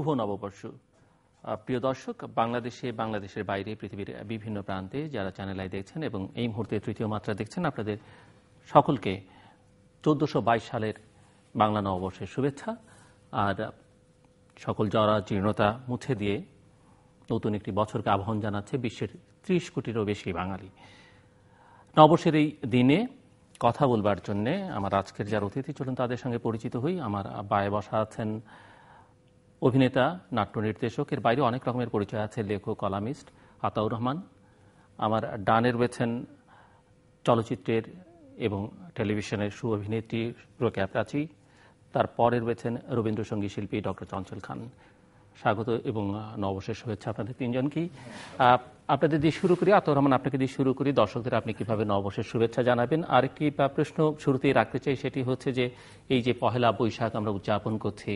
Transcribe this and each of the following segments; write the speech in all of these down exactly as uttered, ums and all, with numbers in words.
শুভ নববর্ষ। প্রিয় দর্শক, বাংলাদেশে, বাংলাদেশের বাইরে, পৃথিবীর বিভিন্ন প্রান্তে যারা চ্যানেল আই দেখছেন এবং এই মুহূর্তে তৃতীয় মাত্রা দেখছেন, আপনাদের সকলকে চোদ্দশো বাইশ সালের বাংলা নববর্ষের শুভেচ্ছা। আর সকল জরা জীর্ণতা মুছে দিয়ে নতুন একটি বছরকে আহ্বান জানাচ্ছে বিশ্বের ত্রিশ কোটিরও বেশি বাঙালি। নববর্ষের এই দিনে কথা বলবার জন্যে আমার আজকের যারা অতিথি চলুন তাদের সঙ্গে পরিচিত হই। আমার বায়ে বসা আছেন অভিনেতা, নাট্য নির্দেশক, এর বাইরে অনেক রকমের পরিচয় আছে, লেখক, কলামিস্ট আতাউর রহমান। আমার ডানে রয়েছেন চলচ্চিত্রের এবং টেলিভিশনের সু অভিনেত্রী রোকেয়া প্রাচী। তারপরে রয়েছেন রবীন্দ্রসঙ্গীত শিল্পী ডক্টর চঞ্চল খান। স্বাগত এবং নববর্ষের শুভেচ্ছা আপনাদের তিনজনকেই। আপনাদের দিয়ে শুরু করি, আতাউর রহমান আপনাকে দিয়ে শুরু করি। দর্শকদের আপনি কিভাবে নববর্ষের শুভেচ্ছা জানাবেন? আরেকটি প্রশ্ন শুরুতেই রাখতে চাই, সেটি হচ্ছে যে এই যে পহেলা বৈশাখ আমরা উদযাপন করছি,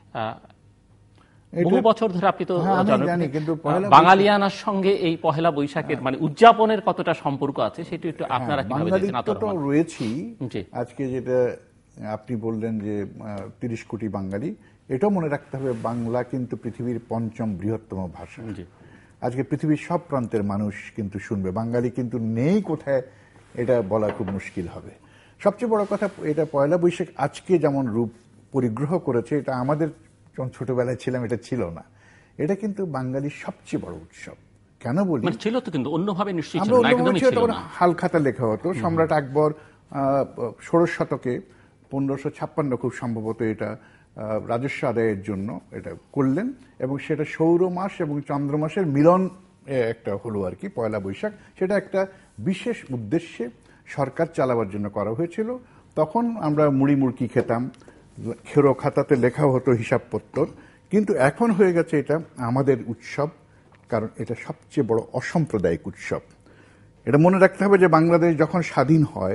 বহু বছর ধরে আপনি তো বাঙালিয়ানার সঙ্গে এই পহেলা বৈশাখের মানে উদযাপনের কতটা সম্পর্ক আছে সেটি একটু আপনারা কিভাবে দেখছেন? রয়েছি আজকে যেটা আপনি বললেন যে তিরিশ কোটি বাঙালি, এটাও মনে রাখতে হবে বাংলা কিন্তু পৃথিবীর পঞ্চম বৃহত্তম ভাষা। আজকে পৃথিবীর সব প্রান্তের মানুষ কিন্তু শুনবে, বাঙালি কিন্তু নেই কোথায় এটা বলা খুব মুশকিল হবে। সবচেয়ে বড় কথা, এটা পয়লা বৈশাখ আজকে যেমন রূপ পরিগ্রহ করেছে, এটা আমাদের যখন ছোটবেলায় ছিলাম এটা ছিল না। এটা কিন্তু বাঙালির সবচেয়ে বড় উৎসব। কেন বলি, ছিল তো কিন্তু অন্যভাবে নিশ্চয়ই ছিল না। হালখাতা লেখা হতো। সম্রাট আকবর ষোড়শ শতকে পনেরোশো ছাপ্পান্ন খুব সম্ভবত এটা রাজস্ব আদায়ের জন্য এটা করলেন, এবং সেটা সৌর মাস এবং চন্দ্র মাসের মিলন একটা হলো আর কি পয়লা বৈশাখ। সেটা একটা বিশেষ উদ্দেশ্যে সরকার চালাবার জন্য করা হয়েছিল। তখন আমরা মুড়ি মুড়কি খেতাম, খেরো খাতাতে লেখা হতো হিসাবপত্তর, কিন্তু এখন হয়ে গেছে এটা আমাদের উৎসব, কারণ এটা সবচেয়ে বড় অসাম্প্রদায়িক উৎসব। এটা মনে রাখতে হবে যে বাংলাদেশ যখন স্বাধীন হয়,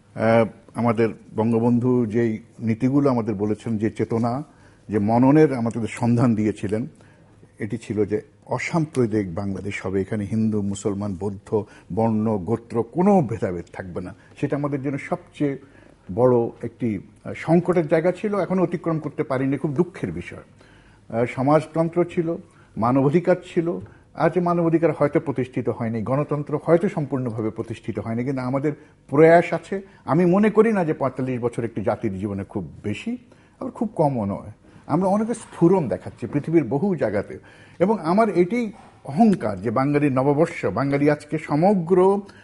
আমাদের বঙ্গবন্ধু যেই নীতিগুলো আমাদের বলেছেন, যে চেতনা, যে মননের আমাদের সন্ধান দিয়েছিলেন, এটি ছিল যে অসাম্প্রদায়িক বাংলাদেশ হবে। এখানে হিন্দু, মুসলমান, বৌদ্ধ, বর্ণ, গোত্র কোনো ভেদাভেদ থাকবে না। সেটা আমাদের জন্য সবচেয়ে বড় একটি সংকটের জায়গা ছিল, এখনো অতিক্রম করতে পারিনি, খুব দুঃখের বিষয়। সমাজতন্ত্র ছিল, মানবাধিকার ছিল। আজ মানবাধিকার হয়তো প্রতিষ্ঠিত হয়নি, গণতন্ত্র হয়তো সম্পূর্ণভাবে প্রতিষ্ঠিত হয়নি, কিন্তু আমাদের প্রয়াস আছে। আমি মনে করি না যে পঁয়তাল্লিশ বছর একটি জাতির জীবনে খুব বেশি, আবার খুব কমও নয়। আমরা অনেক স্ফুরণ দেখাচ্ছি পৃথিবীর বহু জায়গাতে, এবং আমার এটি অহংকার যে বাঙালির নববর্ষ, বাঙালি আজকে সমগ্র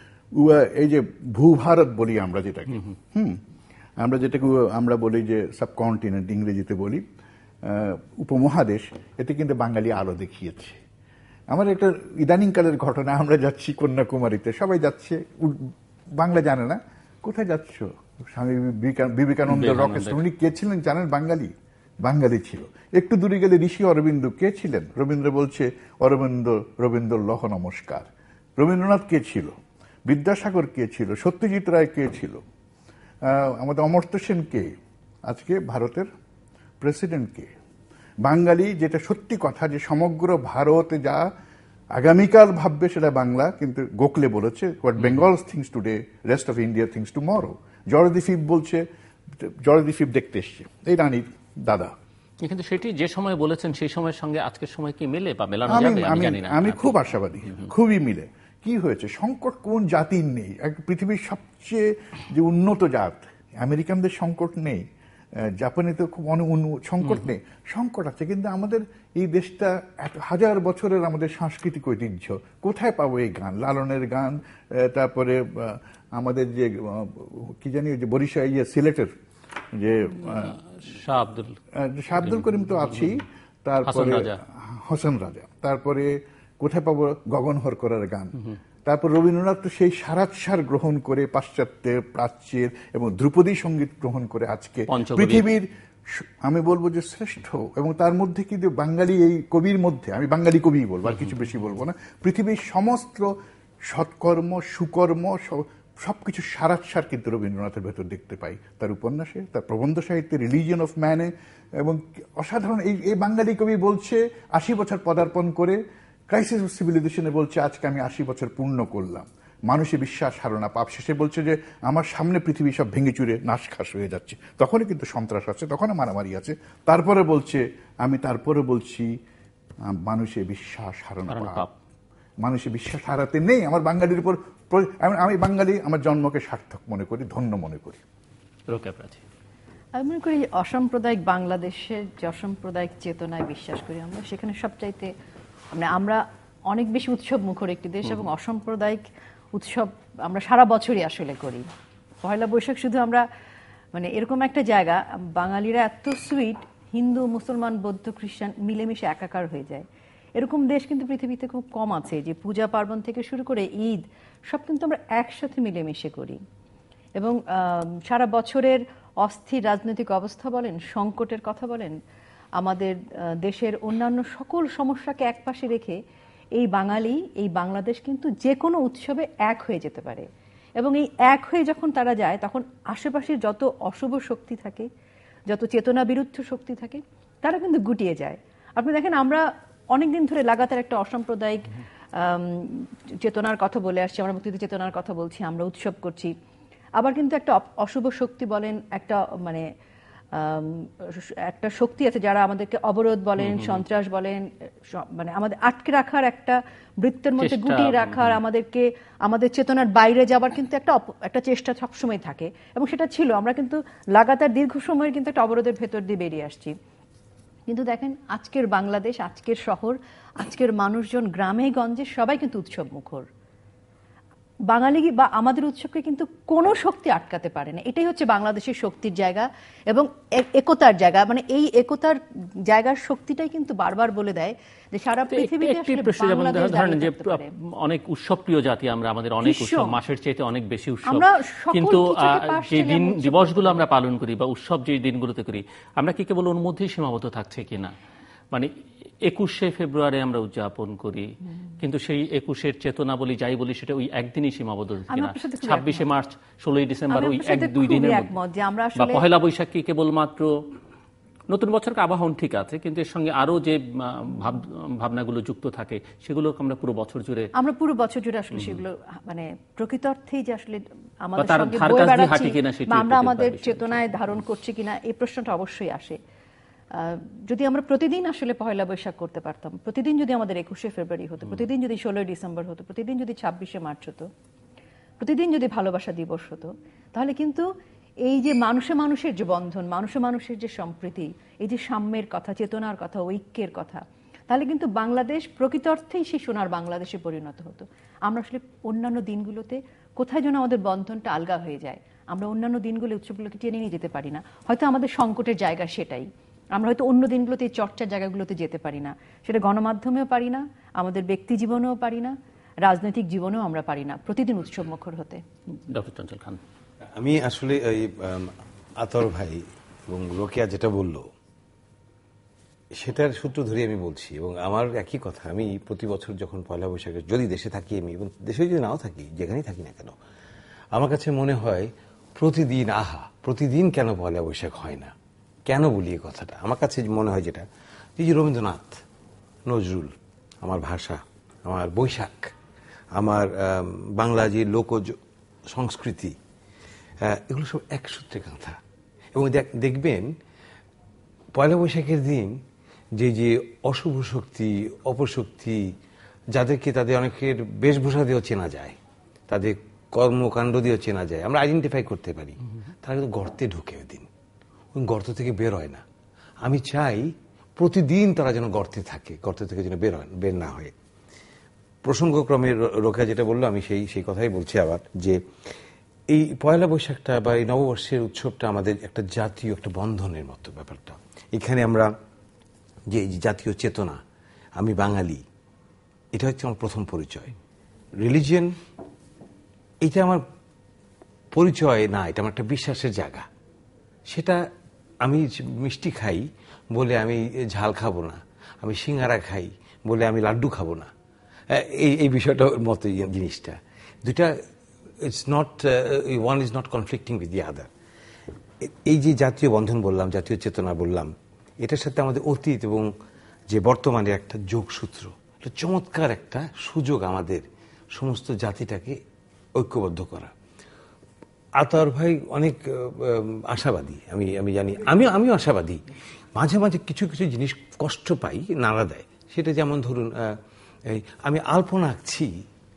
এই যে ভূভারত বলি আমরা যেটাকে, হুম আমরা যেটাকে আমরা বলি যে সাবকন্টিনেন্ট ইংরেজিতে বলি, উপমহাদেশ, এতে কিন্তু বাঙালি আলো দেখিয়েছে। আমার একটা ইদানিংকালের ঘটনা, আমরা যাচ্ছি কন্যাকুমারীতে, সবাই যাচ্ছে, বাংলা জানে না, কোথায় যাচ্ছ? স্বামী বিবেকানন্দ রকেট, উনি কে ছিলেন জানেন? বাঙালি, বাঙালি ছিল। একটু দূরে গেলে ঋষি অরবিন্দ, কে ছিলেন? রবীন্দ্র বলছে অরবিন্দ, রবীন্দ্র লহ নমস্কার। রবীন্দ্রনাথ কে ছিল? বিদ্যাসাগর কে ছিল? সত্যজিৎ রায় কে ছিল? আমাদের অমর্ত্য সেন কে? আজকে ভারতের প্রেসিডেন্ট কে? বাঙালি, যেটা সত্যি কথা যে সমগ্র ভারত যা আগামীকাল ভাববে সেটা বাংলা, কিন্তু গোখলে বলেছে what Bengal thinks today, rest of India thinks tomorrow. George ফিফ বলছে, জর্জ ফিফ দেখতে এসছে, এই রানীর দাদা। কিন্তু সেটি যে সময় বলেছেন সেই সময়ের সঙ্গে আজকের সময় কি মিলে বা মেলানো যাবে? আমি জানি না। আমি খুব আশাবাদী, খুবই মিলে। কি হয়েছে? সংকট কোন জাতির নেই? পৃথিবীর সবচেয়ে যে উন্নত জাত, আমেরিকানদের সংকট নেই, জাপানিতে খুব অনেক সংকট নেই, সংকট আছে, কিন্তু আমাদের এই দেশটা এত হাজার বছরের আমাদের সাংস্কৃতিক ঐতিহ্য, কোথায় পাবো এই গান, লালনের গান, তারপরে আমাদের যে কি জানি যে বরিশা, ইয়ে সিলেটের যে শাহ আব্দুল শাহ আব্দুল করিম তো আছেই, তারপরে হোসেন রাজা, তারপরে কোথায় পাবো গগন হরকরার গান, তারপর রবীন্দ্রনাথ তো সেই সারাৎসার গ্রহণ করে পাশ্চাত্যের, প্রাচ্যের এবং ধ্রুপদী সঙ্গীত গ্রহণ করে আজকে পৃথিবীর আমি বলবো যে শ্রেষ্ঠ। এবং তার মধ্যে কিন্তু বাঙালি এই কবির মধ্যে, আমি বাঙালি কবি বলবো, আর কিছু বেশি বলবো না, পৃথিবীর সমস্ত সৎকর্ম, সুকর্ম, সবকিছু সারাৎসার কিন্তু রবীন্দ্রনাথের ভেতর দেখতে পাই, তার উপন্যাসে, তার প্রবন্ধ সাহিত্যে, রিলিজিয়ন অফ ম্যানে। এবং অসাধারণ এই এই বাঙালি কবি বলছে আশি বছর পদার্পণ করে ক্রাইসিস অফ সিভিলাইজেশনে বলছে আজকে আমি আশি বছর পূর্ণ করলাম। মানুষের বিশ্বাস হারানো পাপ। শেষে বলছে যে আমার সামনে পৃথিবী সব ভেঙে চুরে নাশখাস হয়ে যাচ্ছে, তখনই কিন্তু সন্ত্রাস আছে, তখনই মারামারি আছে। তারপরে বলছে আমি তারপরে বলছি মানুষের বিশ্বাস হারানো পাপ। মানুষের বিশ্বাস হারাতে নেই। আমার বাঙালির উপর আমি বাঙালি আমার জন্মকে সার্থক মনে করি, ধন্য মনে করি। আমি মনে করি অসাম্প্রদায়িক বাংলাদেশের যে অসাম্প্রদায়িক চেতনায় বিশ্বাস করি আমরা, সেখানে সবচাইতে মানে আমরা অনেক বেশি উৎসব মুখর একটি দেশ, এবং অসাম্প্রদায়িক উৎসব আমরা সারা বছরই আসলে করি। পয়লা বৈশাখ শুধু আমরা মানে এরকম একটা জায়গা, বাঙালিরা এত সুইট, হিন্দু মুসলমান বৌদ্ধ খ্রিস্টান মিলেমিশে একাকার হয়ে যায়। এরকম দেশ কিন্তু পৃথিবীতে খুব কম আছে, যে পূজা পার্বণ থেকে শুরু করে ঈদ সব কিন্তু আমরা একসাথে মিলেমিশে করি। এবং সারা বছরের অস্থির রাজনৈতিক অবস্থা বলেন, সংকটের কথা বলেন, আমাদের দেশের অন্যান্য সকল সমস্যাকে একপাশে রেখে এই বাঙালি, এই বাংলাদেশ কিন্তু যে কোনো উৎসবে এক হয়ে যেতে পারে। এবং এই এক হয়ে যখন তারা যায়, তখন আশেপাশের যত অশুভ শক্তি থাকে, যত চেতনা বিরুদ্ধ শক্তি থাকে, তারা কিন্তু গুটিয়ে যায়। আপনি দেখেন, আমরা অনেকদিন ধরে লাগাতার একটা অসাম্প্রদায়িক চেতনার কথা বলে আসছি, আমরা মুক্তিযুদ্ধ চেতনার কথা বলছি, আমরা উৎসব করছি। আবার কিন্তু একটা অশুভ শক্তি বলেন, একটা মানে একটা শক্তি আছে যারা আমাদেরকে অবরোধ বলেন, সন্ত্রাস বলেন, মানে আমাদের আটকে রাখার, একটা বৃত্তের মধ্যে গুটিয়ে রাখার, আমাদেরকে আমাদের চেতনার বাইরে যাবার কিন্তু একটা একটা চেষ্টা সবসময় থাকে। এবং সেটা ছিল, আমরা কিন্তু লাগাতার দীর্ঘ সময়ের কিন্তু একটা অবরোধের ভেতর দিয়ে বেরিয়ে আসছি। কিন্তু দেখেন, আজকের বাংলাদেশ, আজকের শহর, আজকের মানুষজন গ্রামে গঞ্জে সবাই কিন্তু উৎসব মুখর। বাঙালি বা আমাদের উৎসবকে কিন্তু কোনো শক্তি আটকাতে পারে না। এটাই হচ্ছে বাংলাদেশের শক্তির জায়গা এবং একতার জায়গা। মানে এই একতার জায়গার শক্তিটাই কিন্তু বারবার বলে দেয় যে সারা পৃথিবীতে আসলে বাংলাদেশ দাঁড়িয়ে থাকতে পারে। অনেক উৎসব প্রিয় জাতি আমরা, আমাদের অনেক উৎসব, মাসের চাইতে অনেক বেশি উৎসব। কিন্তু যে দিন দিবসগুলো আমরা পালন করি বা উৎসব যে দিনগুলোতে করি, আমরা কি কেবল ওর মধ্যেই সীমাবদ্ধ থাকছে কিনা? মানে একুশে ফেব্রুয়ারি আমরা উদযাপন করি, কিন্তু সেই একুশের চেতনা বলি, যাই বলি, সেটা ওই একদিনই সীমাবদ্ধ কিনা? ছাব্বিশে মার্চ, ষোলোই ডিসেম্বর, ওই এক দুই দিনের মধ্যে, বা পহেলা বৈশাখ কি কেবলমাত্র নতুন বছরকে আবাহন ঠিক আছে, কিন্তু এর সঙ্গে আরো যে ভাবনাগুলো যুক্ত থাকে, সেগুলো আমরা পুরো বছর জুড়ে আমরা পুরো বছর জুড়ে আসলে সেগুলো মানে প্রকৃত অর্থেই যে আসলে আমাদের সঙ্গে বয়ে বেড়াচ্ছি বা আমরা আমাদের চেতনায় ধারণ করছি কিনা, এই প্রশ্নটা অবশ্যই আসে। যদি আমরা প্রতিদিন আসলে পহেলা বৈশাখ করতে পারতাম, প্রতিদিন যদি আমাদের একুশে ফেব্রুয়ারি হতো, প্রতিদিন যদি ষোলোই ডিসেম্বর হতো, প্রতিদিন যদি ছাব্বিশে মার্চ হতো, প্রতিদিন যদি ভালোবাসা দিবস হতো, তাহলে কিন্তু এই যে মানুষে মানুষের যে বন্ধন, মানুষে মানুষের যে সম্প্রীতি, এই যে সাম্যের কথা, চেতনার কথা, ঐক্যের কথা, তাহলে কিন্তু বাংলাদেশ প্রকৃত অর্থেই সেই সোনার বাংলাদেশে পরিণত হতো। আমরা আসলে অন্যান্য দিনগুলোতে কোথায় যেন আমাদের বন্ধনটা আলগা হয়ে যায়। আমরা অন্যান্য দিনগুলো, উৎসবগুলোকে টেনে নিয়ে যেতে পারি না। হয়তো আমাদের সংকটের জায়গা সেটাই। আমরা হয়তো অন্য দিনগুলোতে, চর্চার জায়গাগুলোতে যেতে পারি না, সেটা গণমাধ্যমেও পারি না, আমাদের ব্যক্তি জীবনেও পারি না, রাজনৈতিক জীবনেও আমরা পারি না প্রতিদিন উৎসব মুখর হতে। ডক্টর চঞ্চল খান, আমি আসলে ওই আতর ভাই এবং রোকেয়া যেটা বলল, সেটার সূত্র ধরে আমি বলছি, এবং আমার একই কথা। আমি প্রতি বছর যখন পয়লা বৈশাখে যদি দেশে থাকি আমি, এবং দেশে যদি নাও থাকি, যেখানেই থাকি না কেন, আমার কাছে মনে হয় প্রতিদিন, আহা প্রতিদিন কেন পয়লা বৈশাখ হয় না, কেন বলি এই কথাটা? আমার কাছে মনে হয় যেটা, এই যে রবীন্দ্রনাথ, নজরুল, আমার ভাষা, আমার বৈশাখ, আমার বাংলা যে লোক সংস্কৃতি, এগুলো সব এক সূত্রে গাঁথা। এবং দেখবেন পয়লা বৈশাখের দিন যে যে অশুভ শক্তি, অপশক্তি, যাদেরকে তাদের অনেকের বেশভূষা দিয়েও চেনা যায়, তাদের কর্মকাণ্ড দিয়েও চেনা যায়, আমরা আইডেন্টিফাই করতে পারি, তারা কিন্তু গর্তে ঢুকে ওই দিন, ওই গর্ত থেকে বের হয় না। আমি চাই প্রতিদিন তারা যেন গর্তে থাকে, গর্ত থেকে যেন বের হয়, বের না হয়। প্রসঙ্গক্রমে রোকেয়া যেটা বললো, আমি সেই সেই কথাই বলছি আবার, যে এই পয়লা বৈশাখটা বা এই নববর্ষের উৎসবটা আমাদের একটা জাতীয় একটা বন্ধনের মতো ব্যাপারটা। এখানে আমরা যে জাতীয় চেতনা, আমি বাঙালি, এটা হচ্ছে আমার প্রথম পরিচয়। রিলিজিয়ন এটা আমার পরিচয় না, এটা আমার একটা বিশ্বাসের জায়গা। সেটা আমি মিষ্টি খাই বলে আমি ঝাল খাবো না, আমি সিঙ্গারা খাই বলে আমি লাড্ডু খাবো না, এই এই বিষয়টার মতো জিনিসটা। দুইটা it's not, one is not conflicting with the other. এই যে জাতীয় বন্ধন বললাম, জাতীয় চেতনা বললাম, এটার সাথে আমাদের অতীত এবং যে বর্তমানের একটা যোগসূত্র, একটা চমৎকার একটা সুযোগ আমাদের সমস্ত জাতিটাকে ঐক্যবদ্ধ করা। আতর ভাই অনেক আশাবাদী, আমি আমি জানি, আমি আমিও আশাবাদী। মাঝে মাঝে কিছু কিছু জিনিস কষ্ট পাই, নাড়া দেয়। সেটা যেমন ধরুন, এই আমি আলপনা আঁকছি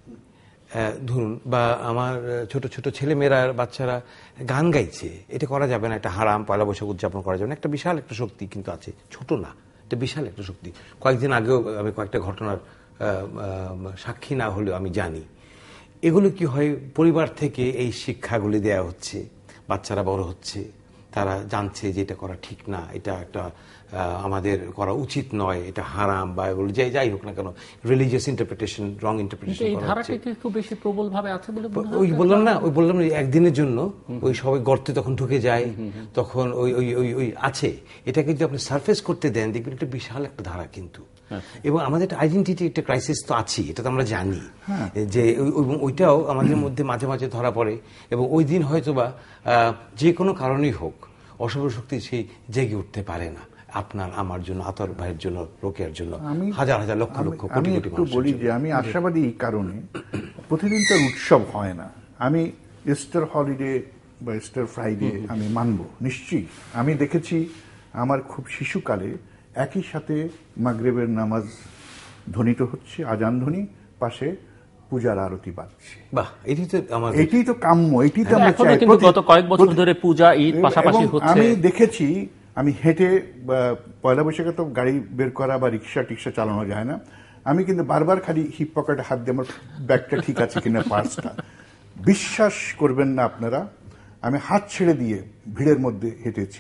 ধরুন, বা আমার ছোট ছোট ছেলে মেয়েরা, বাচ্চারা গান গাইছে, এটা করা যাবে না, এটা হারাম, পয়লা বৈশাখ উদযাপন করা যাবে না। একটা বিশাল একটা শক্তি কিন্তু আছে, ছোট না, এটা বিশাল একটা শক্তি। কয়েকদিন আগেও আমি কয়েকটা ঘটনার সাক্ষী না হলেও আমি জানি। এগুলো কি হয়, পরিবার থেকে এই শিক্ষাগুলি দেয়া হচ্ছে, বাচ্চারা বড় হচ্ছে, তারা জানছে যে এটা করা ঠিক না, এটা একটা আমাদের করা উচিত নয়, এটা হারাম, বা এগুলো যাই যাই হোক না কেন, রিলিজিয়াস ইন্টারপ্রিটেশন, রং ইন্টারপ্রিটেশন করা হচ্ছে। খুব বেশি প্রবল ভাবে আছে বলে ওই বললাম না, ওই বললাম একদিনের জন্য ওই সবাই গর্তে তখন ঢুকে যায়, তখন ওই ওই ওই ওই আছে। এটাকে যদি আপনি সারফেস করতে দেন, দেখবেন একটা বিশাল একটা ধারা কিন্তু। এবং আমাদের একটা আইডেন্টিটি, একটা ক্রাইসিস তো আছে, এটা তো আমরা জানি যে ওইটাও আমাদের মধ্যে মাঝে মাঝে ধরা পড়ে। এবং ওই দিন হয়তোবা যে কোনো কারণেই হোক, অশুভ শক্তি সেই জেগে উঠতে পারে না। আপনার, আমার জন্য, আতর ভাইয়ের জন্য, রোকেয়ার জন্য, হাজার হাজার লক্ষ লক্ষ কোটি কোটি মানুষ। বলি যে আমি আশাবাদী এই কারণে, প্রতিদিন তো উৎসব হয় না। আমি ইস্টার হলিডে বা ইস্টার ফ্রাইডে আমি মানব নিশ্চয়ই। আমি দেখেছি আমার খুব শিশুকালে একই সাথে মাগরিবের নামাজ ধ্বনিত হচ্ছে, আজান ধ্বনি, পাশে পূজার আরতি বাজছে। বাহ, এটাই তো আমাদের, এটাই তো কাম্য, এটাই তো আমরা চাই। গত কয়েক বছর ধরে পূজা, ঈদ পাশাপাশি হচ্ছে। আমি দেখেছি, আমি হেঁটে, পয়লা বৈশাখে তো গাড়ি বের করা বা রিক্সা টিক্সা চালানো যায় না, আমি কিন্তু বারবার খালি হিপ পকেটে হাত দিয়ে আমার ব্যাগটা ঠিক আছে কিনা, পার্সটা। বিশ্বাস করবেন না আপনারা, আমি হাত ছেড়ে দিয়ে ভিড়ের মধ্যে হেঁটেছি,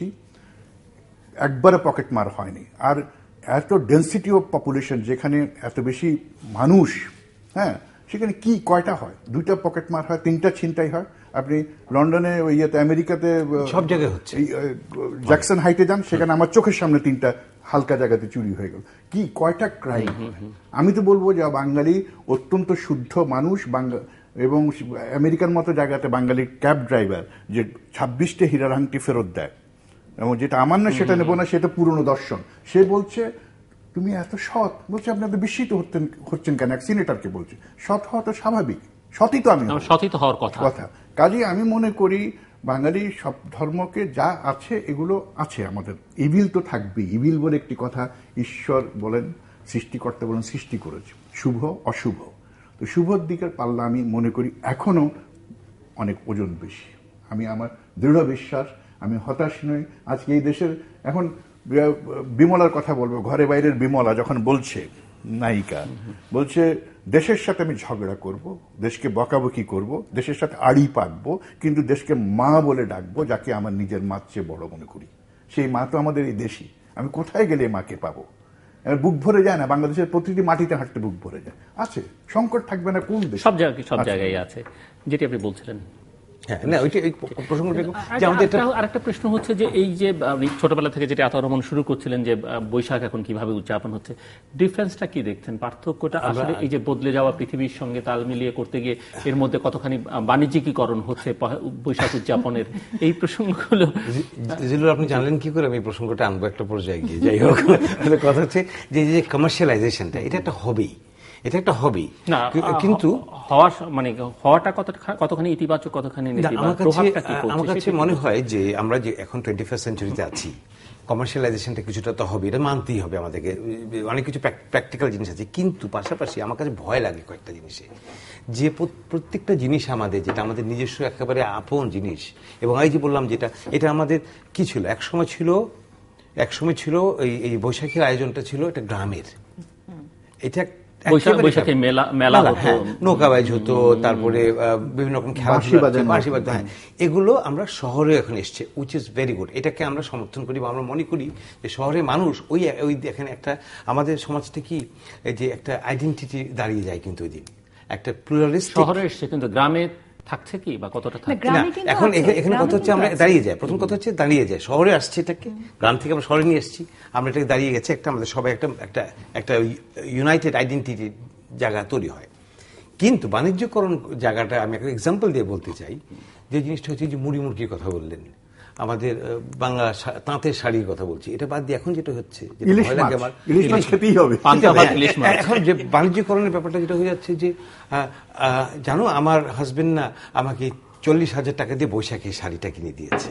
একবারে পকেট মার হয়নি। আর এত ডেন্সিটি অফ পপুলেশন, যেখানে এত বেশি মানুষ, হ্যাঁ, সেখানে কি কয়টা হয়? দুইটা পকেট মার হয়, তিনটা ছিনতাই হয়। আপনি লন্ডনে, ওই ইয়েতে, আমেরিকাতে সব জায়গায় হচ্ছে, জ্যাকসন হাইটে যান, সেখানে আমার চোখের সামনে তিনটা হালকা জায়গাতে চুরি হয়ে গেল। কি কয়টা ক্রাইম! আমি তো বলবো যে বাঙালি অত্যন্ত শুদ্ধ মানুষ, বাংলা এবং আমেরিকার মতো জায়গাতে বাঙালির ক্যাব ড্রাইভার যে ছাব্বিশটা হীরার আংটি ফেরত দেয়, এবং যেটা আমার না সেটা নেবো না, সেটা পুরনো দর্শন। সে বলছে তুমি এত সৎ, বলছে আপনি এত বিস্মিত হচ্ছেন হচ্ছেন কেন? এক সিনেটরকে বলছে সৎ হওয়া তো স্বাভাবিক, সতই তো আমি সতই তো হওয়ার কথা কথা কাজেই আমি মনে করি বাঙালি সব ধর্মকে যা আছে এগুলো আছে আমাদের। ইভিল তো থাকবেই। ইভিল বলে একটি কথা ঈশ্বর বলেন, সৃষ্টিকর্তা বলেন, সৃষ্টি করেছে শুভ অশুভ। তো শুভর দিকের পাল্লা আমি মনে করি এখনো অনেক ওজন বেশি। আমি আমার দৃঢ় বিশ্বাস, আমি হতাশ নই। আজকে এই দেশের, এখন বিমলার কথা বলবো, ঘরে বাইরের বিমলা যখন বলছে, নায়িকা বলছে দেশের সাথে আমি ঝগড়া করব, দেশকে বকাবকি করব, দেশের সাথে আড়ি পাকবো, কিন্তু দেশকে মা বলে ডাকবো, যাকে আমার নিজের মার চেয়ে বড় মনে করি। সেই মা তো আমাদের এই দেশই। আমি কোথায় গেলে মাকে পাবো? বুক ভরে যায় না? বাংলাদেশের প্রতিটি মাটিতে হাঁটতে বুক ভরে যায়। আছে, সংকট থাকবে না কোন দেশ? সব জায়গায়, সব জায়গায় আছে, যেটি আপনি বলছিলেন। আরেকটা প্রশ্ন হচ্ছে যে এই যে ছোটবেলা থেকে যেটা আতর রহমান শুরু করছিলেন, যে বৈশাখ এখন কিভাবে উদযাপন হচ্ছে, ডিফারেন্সটা কি দেখছেন? পার্থক্যটা আসলে এই যে বদলে যাওয়া পৃথিবীর সঙ্গে তাল মিলিয়ে করতে গিয়ে এর মধ্যে কতখানি বাণিজ্যিকীকরণ হচ্ছে বৈশাখ উদযাপনের, এই প্রসঙ্গগুলো আপনি জানলেন কি করে? আমি প্রসঙ্গটা আনবো একটা পর্যায়ে গিয়ে। যাই হোক, কথা হচ্ছে যে যে কমার্শিয়ালাইজেশনটা, এটা একটা হবি, এটা একটা হবি না, কিন্তু হওয়া মানে হওয়াটা কতখানি ইতিবাচক, কতখানি নেতিবাচক, প্রভাবটা কি পড়ছে? আমার কাছে মনে হয় যে আমরা যে এখন টোয়েন্টি ফার্স্ট সেঞ্চুরিতে আছি, কমার্শিয়ালাইজেশনটা কিছুটা তো হবে, এটা মানতেই হবে আমাদেরকে। অনেক কিছু প্র্যাকটিক্যাল জিনিস আছে, কিন্তু পাশাপাশি আমার কাছে ভয় লাগে কয়েকটা জিনিসে, যে প্রত্যেকটা জিনিস আমাদের, যেটা আমাদের নিজস্ব একেবারে আপন জিনিস, এবং এই যে বললাম যেটা, এটা আমাদের কি ছিল, একসময় ছিল একসময় ছিল এই এই বৈশাখীর আয়োজনটা ছিল এটা গ্রামের, এটা বৈশাখী মেলা মেলা হতো, নৌকাবাইজ হতো, তারপরে বিভিন্ন রকম খেলা, এগুলো আমরা শহরে এখন এসছে, উইচ ইজ ভেরি গুড। এটাকে আমরা সমর্থন করি বা আমরা মনে করি যে শহরের মানুষ ওই ওই এখানে একটা আমাদের সমাজটা কি যে একটা আইডেন্টিটি দাঁড়িয়ে যায়, কিন্তু ওই দিন একটা প্লুরালিস্টিক শহরে এসছে, কিন্তু গ্রামে থাকছে কি বা কতটা থাকছে না। এখন এখানে কথা হচ্ছে আমরা দাঁড়িয়ে যাই, প্রথম কথা হচ্ছে দাঁড়িয়ে যায়, শহরে আসছে এটাকে, গ্রাম থেকে আমরা শহরে নিয়ে এসেছি, আমরা এটাকে দাঁড়িয়ে গেছে, একটা আমাদের সবাই একটা একটা একটা ইউনাইটেড আইডেন্টিটির জায়গা তৈরি হয়। কিন্তু বাণিজ্যকরণ জায়গাটা আমি একটা এক্সাম্পল দিয়ে বলতে চাই, যে জিনিসটা হচ্ছে যে মুড়ি মুরগির কথা বললেন, আমাদের আহ, বাংলা শা- তাঁতের শাড়ির কথা বলছি, এটা বাদ দিয়ে এখন যেটা হচ্ছে, যেটা ইলিশ ভয় লাগে মাছ, আমার, ইলিশ মাছ খেতেই হবে। পান্তা ভাত, ইলিশ মাছ। এখন যে বাণিজ্যকরণের ব্যাপারটা যেটা হয়ে যাচ্ছে যে আহ, আহ, জানো আমার হাজবেন্ড না আমাকে চল্লিশ হাজার টাকা দিয়ে বৈশাখী শাড়িটা কিনে দিয়েছে,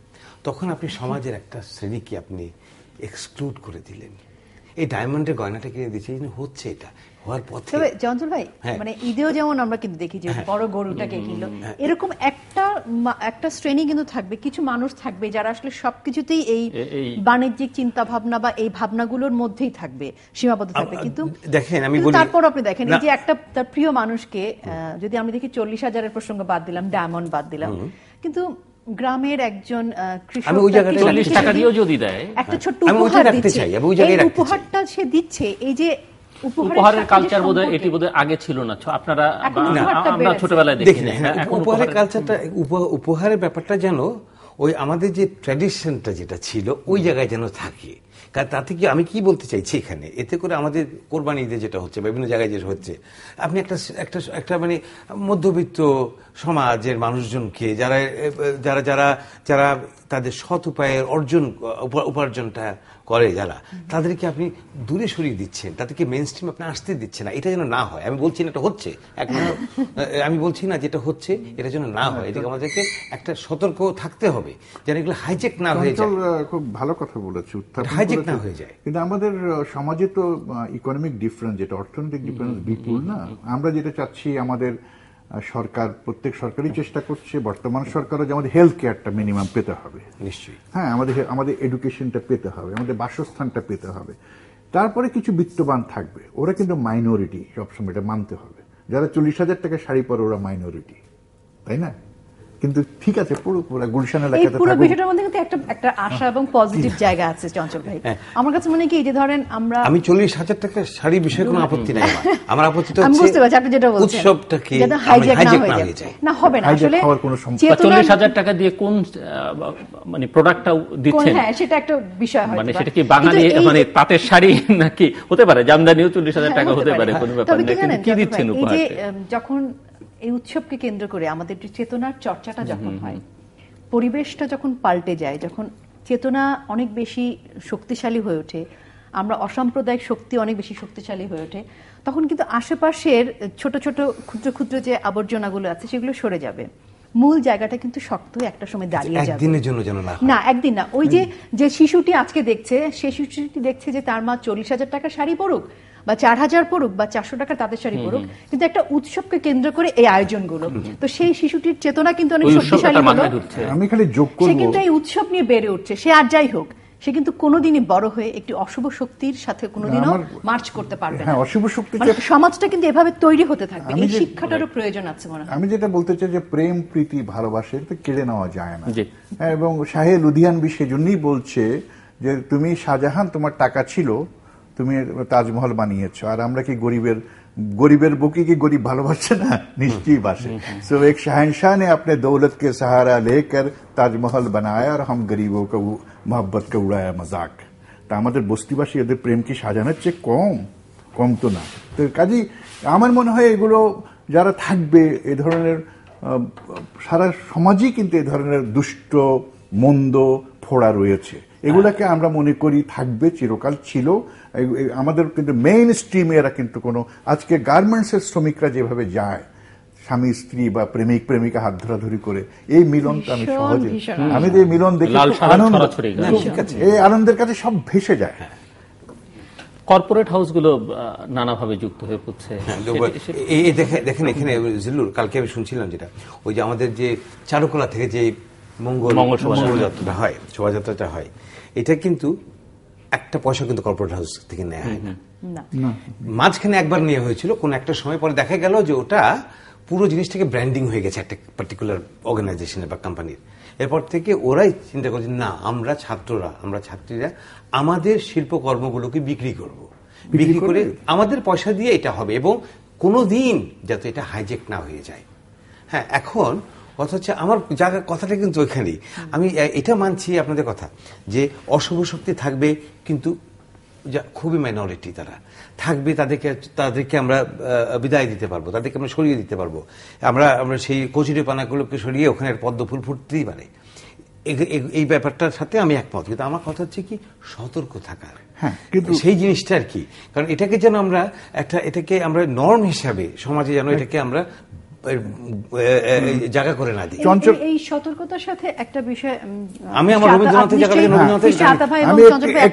তখন আপনি সমাজের একটা শ্রেণীকে আপনি এক্সক্লুড করে দিলেন। এই ডায়মন্ডের গয়নাটা কিনে দিচ্ছে, এই জন্য হচ্ছে এটা হওয়ার পথে। তবে চঞ্চল ভাই, হ্যাঁ। মানে ঈদেও যেমন আমরা কিন্তু দেখি যে বড় গরুটাকে কিনলো, এরকম একটা মা- একটা শ্রেণী কিন্তু থাকবে, কিছু মানুষ থাকবে যারা আসলে সবকিছুতেই এই এ- এই- বাণিজ্যিক চিন্তা ভাবনা বা এই ভাবনাগুলোর মধ্যেই থাকবে, সীমাবদ্ধ থাকবে। আ- কিন্তু দেখেন, আমি কিন্তু বলি- তারপর আপনি দেখেন এই না। যে একটা তার প্রিয় মানুষকে আহ, যদি আমরা দেখি চল্লিশ হাজারের প্রসঙ্গ বাদ দিলাম, ডায়মন্ড বাদ দিলাম, কিন্তু গ্রামের একজন আহ, কৃষক আমি ওই তাকে জায়গাটায় চল্লিশ যদি টাকা দিয়েও যদি দেয়, একটা ছোট্ট আমি ওইটা উপহার রাখতে দিচ্ছে, চাই, আমি ওই জায়গায় এই রাখতে চাই। উপহারটা সে দিচ্ছে, এই যে উপহারের সাথে যে কালচার বোধহয় সম্পর্ক- এটি বোধহয় আগে ছিল না, ছ- আপনারা এখন বা- উপহারটা আমরা বেড়েছে। ছোটবেলায় দেখি দেখি না, না, হ্যাঁ, এখন উপহারের উপহারের- কালচারটা, উপ- উপহারের ব্যাপারটা যেন ওই আমাদের যে ট্র্যাডিশনটা যেটা ছিল ওই জায়গায় যেন থাকে। কারণ তাতে কি আমি কি বলতে চাইছি এখানে, এতে করে আমাদের কোরবানি ঈদে যেটা হচ্ছে, বিভিন্ন জায়গায় যেটা হচ্ছে, আপনি একটা একটা একটা মানে মধ্যবিত্ত সমাজের মানুষজনকে যারা যারা যারা যারা তাদের সৎ উপায়ের অর্জন উপা- উপার্জনটা করে যারা, তাদেরকে আপনি দূরে সরিয়ে দিচ্ছেন, তাদেরকে মেইন স্ট্রিম আপনি আসতে দিচ্ছেন না। এটা যেন না হয়, আমি বলছি না এটা হচ্ছে, এখন আমি বলছি না যেটা হচ্ছে এটা যেন না হয়, এটাকে আমাদেরকে একটা সতর্ক থাকতে হবে যেন এগুলো হাইজেক না হয়ে যায়। চঞ্চল আহ, খুব ভালো কথা বলেছে, উত্থাপন হাইজেক করেছে। না হয়ে যায়। কিন্তু আমাদের আহ, সমাজে তো ইকোনমিক ডিফারেন্স, যেটা অর্থনৈতিক ডিফারেন্স বিপুল না। আমরা যেটা চাচ্ছি, আমাদের আহ, সরকার, প্রত্যেক সরকারই চেষ্টা করছে, বর্তমান সরকারও যে আমাদের হেলথ কেয়ারটা মিনিমাম পেতে হবে, নিশ্চয়ই। হ্যাঁ, আমাদের আমাদের এডুকেশনটা পেতে হবে, আমাদের বাসস্থানটা পেতে হবে। তারপরে কিছু বিত্তবান থাকবে, ওরা কিন্তু মাইনরিটি, সবসময় এটা মানতে হবে। যারা চল্লিশ হাজার টাকা শাড়ি পরে ওরা মাইনরিটি, তাই না? কিন্তু ঠিক আছে, পুরো পুরো গুলশান এই এলাকাতে পুরো থাকুক। বিষয়টার মধ্যে কিন্তু একটা একটা আশা এবং পজিটিভ জায়গা আছে চঞ্চল ভাই। আমার কাছে মনে হয় কি, এই যে ধরেন আমরা, আমি চল্লিশ হাজার টাকা শাড়ি বিষয়ে কোনো আপত্তি নাই আমার। আমার আপত্তিটা আমি হচ্ছে বুঝতে পারছি আপনি যেটা বলছেন, উৎসবটাকে যাতে হাইজ্যাক না হাইজ্যাক হয়ে না যায়। হয়ে যায়। না, হবে না হাইজ্যাক আসলে হওয়ার কোনো সম্ভাবনা- বা চেতনার- চল্লিশ হাজার টাকা দিয়ে কোন আহ, মানে প্রোডাক্টটা দিচ্ছেন, হ্যাঁ, সেটা একটা বিষয় হয়। মানে সেটা কি বাঙালি মানে তাঁতের শাড়ি নাকি হতে পারে জামদানিও চল্লিশ হাজার টাকা হতে পারে, কোনো ব্যাপার তবে না, কি কিন্তু জানেন কি চঞ্চল দিচ্ছেন ভাই, এই উপহার? যে উম, যখন এই উৎসবকে কেন্দ্র করে আমাদের যে চেতনার চর্চাটা যখন হয়, পরিবেশটা যখন পাল্টে যায়, যখন চেতনা অনেক বেশি শক্তিশালী হয়ে ওঠে, আমরা অসাম্প্রদায়িক শক্তি অনেক বেশি শক্তিশালী হয়ে ওঠে, তখন কিন্তু আশেপাশের ছোট ছোট ক্ষুদ্র ক্ষুদ্র যে আবর্জনাগুলো আছে সেগুলো সরে যাবে, মূল জায়গাটা কিন্তু শক্ত হয়ে একটা সময় দাঁড়িয়ে যাবে। একদিনের জন্য যেন না হয়। না, একদিন না। ওই যে যে শিশুটি আজকে দেখছে, সেই শিশুটি দেখছে যে তার মা চল্লিশ হাজার টাকা শাড়ি পরুক বা চার হাজার পরুক বা চারশো টাকার তাদের শাড়ি পরুক, কিন্তু একটা উৎসবকে কেন্দ্র করে এই আয়োজনগুলো, তো সেই শিশুটির চেতনা কিন্তু অনেক ওই উৎসবটা শক্তিশালী তার হলো। মাথায় ঢুকছে। আমি খালি যোগ সে করবো, কিন্তু এই উৎসব নিয়ে বেড়ে উঠছে, সে আর যাই হোক, সে কিন্তু কোনোদিনই বড় হয়ে একটি অশুভ শক্তির সাথে কোনোদিনও আমার- মার্চ করতে পারবে না। হ্যাঁ, অশুভ শক্তি মানে যে- সমাজটা কিন্তু এভাবে তৈরি হতে থাকবে, আমি এই যে- শিক্ষাটারও প্রয়োজন আছে মনে হয়। আমি যেটা বলতে চাই যে প্রেম, প্রীতি, ভালোবাসা এটা তো কেড়ে নেওয়া যায় না। জি। হ্যাঁ, এবং শাহে লুধিয়ানবি সেজন্যই বলছে যে তুমি শাহজাহান, তোমার টাকা ছিল, তুমি তাজমহল বানিয়েছো, আর আমরা কি গরিবের गरीबेर बुकी की गरीब भालोबासे ना निश्चय बासे। सो एक शहंशाह ने अपने दौलत के सहारा लेकर ताजमहल बनाया और हम गरीबों को मोहब्बत का उड़ाया मजाक। তা আমাদের বস্তিবাসী এদের প্রেম কি সাজানোর চেয়ে কম কম তো না। তো কাজেই আমার মনে হয় এগুলো যারা থাকবে এ ধরনের সারা সমাজই কিন্তু এই ধরনের দুষ্ট মন্দ ফোড়া রয়েছে, এগুলাকে আমরা মনে করি থাকবে, চিরকাল ছিল। আমাদের কিন্তু মেইন স্ট্রিমে এরা কিন্তু কোনো, আজকে গার্মেন্টসের শ্রমিকরা যেভাবে যায় স্বামী স্ত্রী বা প্রেমিক প্রেমিকা হাত ধরাধরি করে, এই মিলনটা আমি সহজে, আমি যে মিলন দেখি আনন্দ, এই আনন্দের কাছে সব ভেসে যায়। কর্পোরেট হাউসগুলো নানাভাবে যুক্ত হয়ে পড়ছে। দেখেন এখানে জিল্লুর কালকে আমি শুনছিলাম যেটা ওই যে আমাদের যে চারুকলা থেকে যে মঙ্গল মঙ্গল শোভাযাত্রাটা হয় শোভাযাত্রাটা হয় এটা কিন্তু একটা পয়সা কিন্তু কর্পোরেট হাউস থেকে নেওয়া হয় না। মাঝখানে একবার নেওয়া হয়েছিল কোন একটা সময়, পরে দেখা গেল যে ওটা পুরো জিনিসটাকে ব্র্যান্ডিং হয়ে গেছে একটা পার্টিকুলার অর্গানাইজেশনের বা কোম্পানির। এরপর থেকে ওরাই চিন্তা করছে না আমরা ছাত্ররা আমরা ছাত্রীরা আমাদের শিল্পকর্মগুলোকে বিক্রি করব, বিক্রি করে আমাদের পয়সা দিয়ে এটা হবে এবং কোনোদিন যাতে এটা হাইজেক না হয়ে যায়। হ্যাঁ, এখন কথা হচ্ছে আমার জায়গা কথাটা কিন্তু ওইখানেই আমি এটা মানছি আপনাদের কথা যে অশুভ শক্তি থাকবে কিন্তু খুবই মাইনরিটি তারা থাকবে, তাদেরকে তাদেরকে আমরা বিদায় দিতে পারবো, তাদেরকে আমরা সরিয়ে দিতে পারবো, আমরা আমরা সেই কচুরি পানাগুলোকে সরিয়ে ওখানে পদ্ম ফুল ফুটতেই পারে। এই ব্যাপারটার সাথে আমি একমত, কিন্তু আমার কথা হচ্ছে কি সতর্ক থাকার, হ্যাঁ, কিন্তু সেই জিনিসটা আর কি। কারণ এটাকে যেন আমরা একটা এটাকে আমরা নর্ম হিসাবে সমাজে যেন এটাকে আমরা জায়গা করে না দিই। এই সতর্কতার সাথে একটা বিষয় আমি আমার রবীন্দ্রনাথের জায়গায় আমি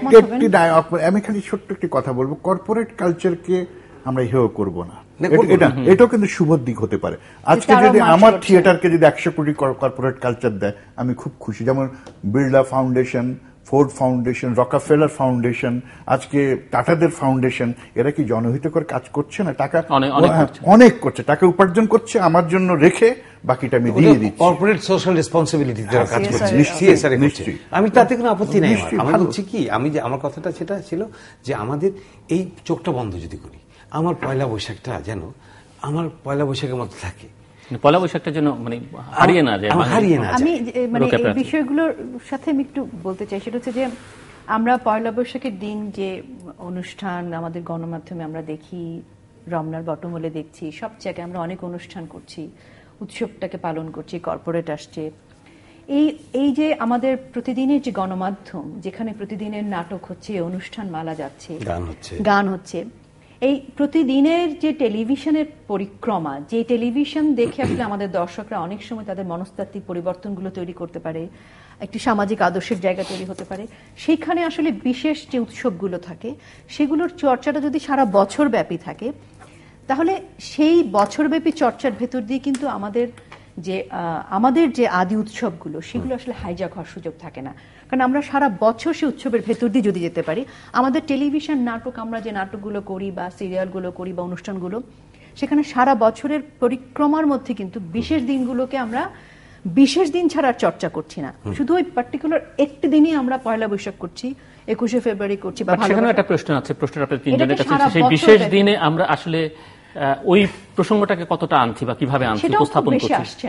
আমি খালি ছোট্ট একটি কথা বলবো, কর্পোরেট কালচারকে আমরা হেয় করব না, এটা এটাও কিন্তু শুভ দিক হতে পারে। আজকে যদি আমার থিয়েটারকে যদি একশো কোটি কর্পোরেট কালচার দেয় আমি খুব খুশি। যেমন Birla foundation, Ford foundation, Rockefeller foundation, আজকে টাটাদের ফাউন্ডেশন, এরা কি জনহিতকর কাজ করছে না? টাকা অনেক করছে, টাকা উপার্জন করছে, আমার জন্য রেখে বাকিটা আমি দিয়ে দিচ্ছি। কর্পোরেট সোশ্যাল রেসপন্সিবিলিটি যারা কাজ করছে নিশ্চয়ই, আমি তাতে কোনো আপত্তি নেই। আমার হচ্ছে কি, আমি যে আমার কথাটা সেটা ছিল যে আমাদের এই চোখটা বন্ধ যদি করি, আমার পয়লা বৈশাখটা যেন আমার পয়লা বৈশাখের মধ্যে থাকে, পয়লা বৈশাখটা যেন মানে হারিয়ে না যায়, হারিয়ে না যায়। আমি মানে এই বিষয়গুলোর সাথে আমি একটু বলতে চাই, সেটা হচ্ছে যে আমরা পয়লা বৈশাখের দিন যে অনুষ্ঠান আমাদের গণমাধ্যমে আমরা দেখি, রমনার বটমূলে দেখছি, সব জায়গায় আমরা অনেক অনুষ্ঠান করছি, উৎসবটাকে পালন করছি, কর্পোরেট আসছে। এই এই যে আমাদের প্রতিদিনের যে গণমাধ্যম, যেখানে প্রতিদিনের নাটক হচ্ছে, অনুষ্ঠান মালা যাচ্ছে, গান হচ্ছে গান হচ্ছে এই প্রতিদিনের যে টেলিভিশনের পরিক্রমা, যে টেলিভিশন দেখে আসলে আমাদের দর্শকরা অনেক সময় তাদের মনস্তাত্ত্বিক পরিবর্তনগুলো তৈরি করতে পারে, একটি সামাজিক আদর্শের জায়গা তৈরি হতে পারে। সেইখানে আসলে বিশেষ যে উৎসবগুলো থাকে সেগুলোর চর্চাটা যদি সারা বছর ব্যাপী থাকে, তাহলে সেই বছরব্যাপী চর্চার ভেতর দিয়ে কিন্তু আমাদের যে আমাদের যে আদি উৎসবগুলো সেগুলো আসলে হাইজ্যাক হওয়ার সুযোগ থাকে না। কারণ আমরা সারা বছর সেই উৎসবের ভেতর দিয়ে যদি যেতে পারি, আমাদের টেলিভিশন নাটক, আমরা যে নাটকগুলো করি বা সিরিয়ালগুলো করি বা অনুষ্ঠানগুলো, সেখানে সারা বছরের পরিক্রমার মধ্যে কিন্তু বিশেষ দিনগুলোকে আমরা বিশেষ দিন ছাড়া চর্চা করছি না, শুধু ওই পার্টিকুলার একটি দিনই আমরা পয়লা বৈশাখ করছি, একুশে ফেব্রুয়ারি করছি। বা সেখানে একটা প্রশ্ন আছে, প্রশ্নটা আপনাদের তিনজনের কাছে, সেই বিশেষ দিনে আমরা আসলে ওই প্রসঙ্গটাকে কতটা আনছি বা কিভাবে আনছি, উপস্থাপন করছি।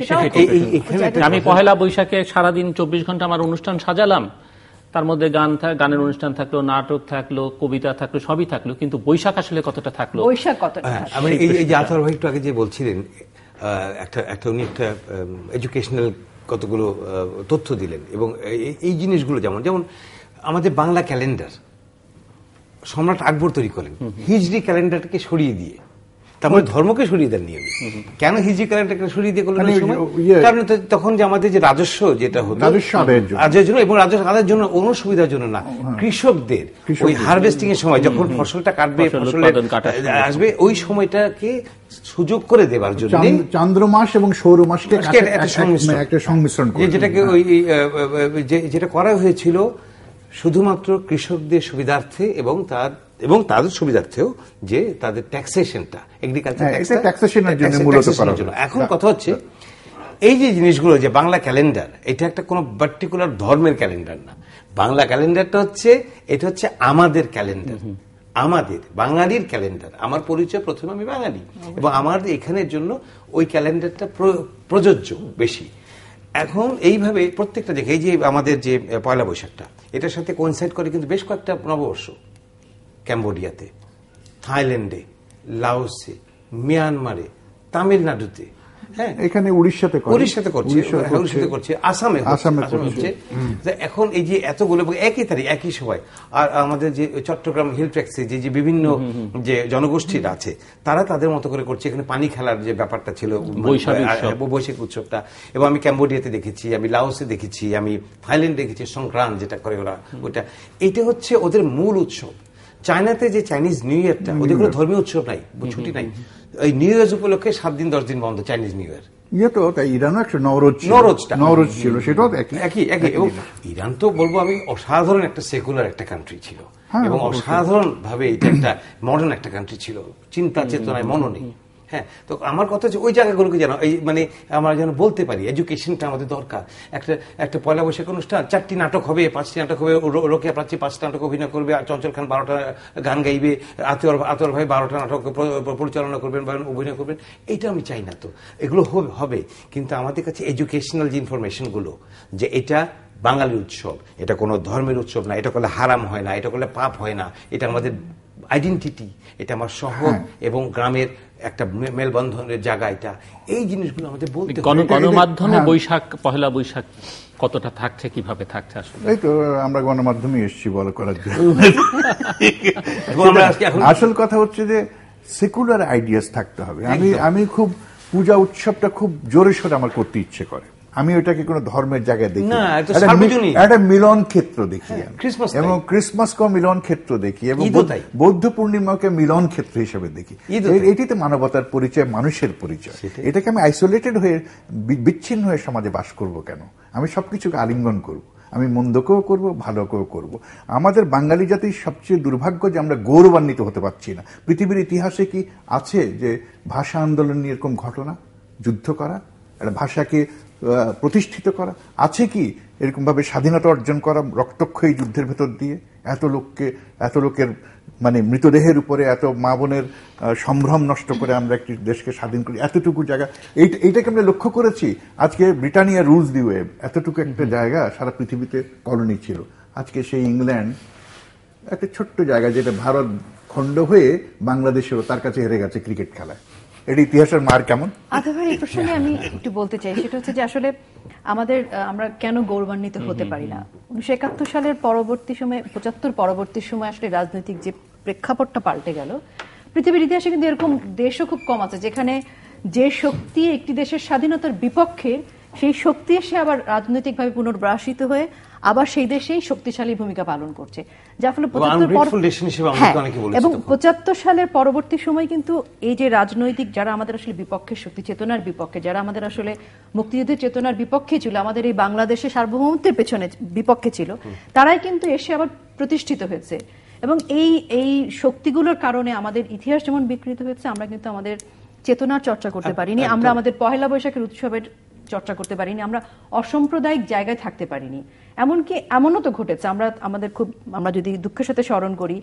আমি পহেলা বৈশাখে সারাদিন চব্বিশ ঘন্টা আমার অনুষ্ঠান সাজালাম, তার মধ্যে গান গানের অনুষ্ঠান থাকলো, নাটক থাকলো, কবিতা থাকলো, সবই থাকলো, কিন্তু বৈশাখ আসলে কতটা থাকলো, বৈশাখ কতটা। আমি এই যে আতর ভাই একটু আগে যে বলছিলেন, একটা একটা উনি একটা এডুকেশনাল কতগুলো তথ্য দিলেন, এবং এই জিনিসগুলো যেমন যেমন আমাদের বাংলা ক্যালেন্ডার সম্রাট আকবর তৈরি করেন হিজরি ক্যালেন্ডারকে সরিয়ে দিয়ে, তারপরে ধর্মকে সরিয়ে দেন নিয়ম। কেন হিজরি ক্যালেন্ডারকে সরিয়ে দিয়ে করলেন? কারণ তখন যে আমাদের যে রাজস্ব যেটা হতো আদায়ের জন্য, এবং রাজস্ব আদায়ের জন্য অন্য সুবিধার জন্য না, কৃষকদের ওই হারভেস্টিং এর সময় যখন ফসলটা কাটবে, ফসলের আসবে, ওই সময়টাকে সুযোগ করে দেবার জন্য চান্দ্রমাস এবং সৌরমাসকে একটা সংমিশ্রণ, যেটাকে ওই যেটা করা হয়েছিল শুধুমাত্র কৃষকদের সুবিধার্থে এবং তার এবং তাদের সুবিধার্থেও, যে তাদের ট্যাক্সেশনটা, এগ্রিকালচার ট্যাক্সেশনের জন্য মূলত করার জন্য। এখন কথা হচ্ছে এই যে জিনিসগুলো, যে বাংলা ক্যালেন্ডার, এটা একটা কোনো পার্টিকুলার ধর্মের ক্যালেন্ডার না। বাংলা ক্যালেন্ডারটা হচ্ছে, এটা হচ্ছে আমাদের ক্যালেন্ডার, আমাদের বাঙালির ক্যালেন্ডার। আমার পরিচয় প্রথমে আমি বাঙালি, এবং আমার এখানের জন্য ওই ক্যালেন্ডারটা প্রযোজ্য বেশি। এখন এইভাবে প্রত্যেকটা দেখে, এই যে আমাদের যে পয়লা বৈশাখটা, এটার সাথে কোইনসাইড করে কিন্তু বেশ কয়েকটা নববর্ষ, ক্যাম্বোডিয়াতে, থাইল্যান্ডে, লাওসে, মিয়ানমারে, তামিলনাড়ুতে, হ্যাঁ, এখানে উড়িষ্যাতে উড়িষ্যাতে করছে, উড়িষ্যাতে করছে, আসামে আসামে হচ্ছে। এখন এই যে এতগুলো একই তারিখ একই সময়, আর আমাদের যে চট্টগ্রাম হিল ট্র্যাক্সে যে যে বিভিন্ন যে জনগোষ্ঠীর আছে, তারা তাদের মতো করে করছে। এখানে পানি খেলার যে ব্যাপারটা ছিল, বৈশাখ উৎসবটা, এবং আমি ক্যাম্বোডিয়াতে দেখেছি, আমি লাওসে দেখেছি, আমি থাইল্যান্ড দেখেছি, সংক্রান্ত যেটা করে ওরা, ওটা এটা হচ্ছে ওদের মূল উৎসব। চায়নাতে যে চাইনিজ নিউ ইয়ারটা, ওদের কোনো ধর্মীয় উৎসব নাই, ছুটি নাই, ওই নিউ ইয়ার উপলক্ষে সাত দিন দশ দিন বন্ধ চাইনিজ নিউ ইয়ার। ইয়ে তো তাই ইরানও একটা নওরোজ নওরোজটা নওরোজ ছিল, সেটাও একই একই। এবং ইরান তো বলবো আমি অসাধারণ একটা সেকুলার একটা কান্ট্রি ছিল, এবং অসাধারণ ভাবে এটা একটা মডার্ন একটা কান্ট্রি ছিল, চিন্তা চেতনায় মননে। হ্যাঁ, তো আমার কথা হচ্ছে ওই জায়গাগুলোকে যেন এই মানে আমরা যেন বলতে পারি, এডুকেশনটা আমাদের দরকার। একটা একটা পয়লা বৈশাখ অনুষ্ঠান, চারটি নাটক হবে, পাঁচটি নাটক হবে, রোকেয়া প্রাচী পাঁচটা নাটক অভিনয় করবে, আর চঞ্চল খান বারোটা গান গাইবে, আতর আতর ভাই বারোটা নাটক পরিচালনা করবেন বা অভিনয় করবেন। এইটা আমি চাই না। তো এগুলো হবে, কিন্তু আমাদের কাছে এডুকেশনাল যে ইনফরমেশনগুলো, যে এটা বাঙালি উৎসব, এটা কোনো ধর্মের উৎসব না, এটা করলে হারাম হয় না, এটা করলে পাপ হয় না, এটা আমাদের আইডেন্টিটি, এটা আমার শহর এবং গ্রামের একটা মেলবন্ধনের জায়গা, এটা এই জিনিসগুলো আমাদের বলতে হবে। গণমাধ্যমে বৈশাখ, পহেলা বৈশাখ কতটা থাকছে, কিভাবে থাকছে আসলে? এই তো আমরা গণমাধ্যমে এসেছি বল করার জন্য। আসল কথা হচ্ছে যে সেকুলার আইডিয়াস থাকতে হবে। আমি আমি খুব পূজা উৎসবটা খুব জোরে সোরে আমার করতে ইচ্ছে করে। আমি ওইটাকে কোনো ধর্মের জায়গায় দেখি না, একটা মিলন ক্ষেত্র দেখি এবং ক্রিসমাসকেও মিলন ক্ষেত্র দেখি এবং বৌদ্ধ পূর্ণিমাকে মিলন ক্ষেত্র হিসেবে দেখি। এটিতে মানবতার পরিচয়, মানুষের পরিচয়। এটাকে আমি আইসোলেটেড হয়ে বিচ্ছিন্ন হয়ে সমাজে বাস করব কেন? আমি সবকিছুকে আলিঙ্গন করব, আমি মন্দকেও করব, ভালোকেও করব। আমাদের বাঙালি জাতির সবচেয়ে দুর্ভাগ্য যে আমরা গৌরবান্বিত হতে পারছি না। পৃথিবীর ইতিহাসে কি আছে যে ভাষা আন্দোলন নিয়ে এরকম ঘটনা, যুদ্ধ করা, একটা ভাষাকে প্রতিষ্ঠিত করা আছে কি? এরকম ভাবে স্বাধীনতা অর্জন করা রক্তক্ষয়ী যুদ্ধের ভেতর দিয়ে এত লোককে, এত লোকের মানে মৃতদেহের উপরে এত মা বোনের সম্ভ্রম নষ্ট করে আমরা একটি দেশকে স্বাধীন করি, এতটুকু জায়গা। এইটাকে আমরা লক্ষ্য করেছি। আজকে ব্রিটানিয়া রুলস দি ওয়েব, এতটুকু একটা জায়গা সারা পৃথিবীতে কলোনি ছিল। আজকে সেই ইংল্যান্ড একটা ছোট্ট জায়গা, যেটা ভারত খণ্ড হয়ে বাংলাদেশেও তার কাছে হেরে গেছে ক্রিকেট খেলায়। এর ইতিহাসের মার কেমন? আচ্ছা ভাই, এই প্রসঙ্গে আমি একটু বলতে চাই, সেটা হচ্ছে যে আসলে আমাদের আমরা কেন গৌরবান্বিত হতে পারি না? উনিশশো একাত্তর সালের পরবর্তী সময়, পঁচাত্তর পরবর্তী সময় আসলে রাজনৈতিক যে প্রেক্ষাপটটা পাল্টে গেল, পৃথিবীর ইতিহাসে কিন্তু এরকম দেশও খুব কম আছে যেখানে যে শক্তি একটি দেশের স্বাধীনতার বিপক্ষে, সেই শক্তি এসে আবার রাজনৈতিকভাবে পুনর্বাসিত হয়ে আবার সেই দেশেই শক্তিশালী ভূমিকা পালন করছে, যার ফলে এবং পঁচাত্তর সালের পরবর্তী সময় কিন্তু এই যে রাজনৈতিক যারা আমাদের আসলে বিপক্ষে শক্তি, চেতনার বিপক্ষে, যারা আমাদের আসলে মুক্তিযুদ্ধের চেতনার বিপক্ষে ছিল, আমাদের এই বাংলাদেশের সার্বভৌমত্বের পেছনে বিপক্ষে ছিল, তারাই কিন্তু এসে আবার প্রতিষ্ঠিত হয়েছে। এবং এই এই শক্তিগুলোর কারণে আমাদের ইতিহাস যেমন বিকৃত হয়েছে, আমরা কিন্তু আমাদের চেতনার চর্চা করতে পারিনি, আমরা আমাদের পহেলা বৈশাখের উৎসবের চর্চা করতে পারিনি, আমরা অসাম্প্রদায়িক জায়গায় থাকতে পারিনি। এমনকি এমনও তো ঘটেছে, আমরা আমাদের খুব, আমরা যদি দুঃখের সাথে স্মরণ করি,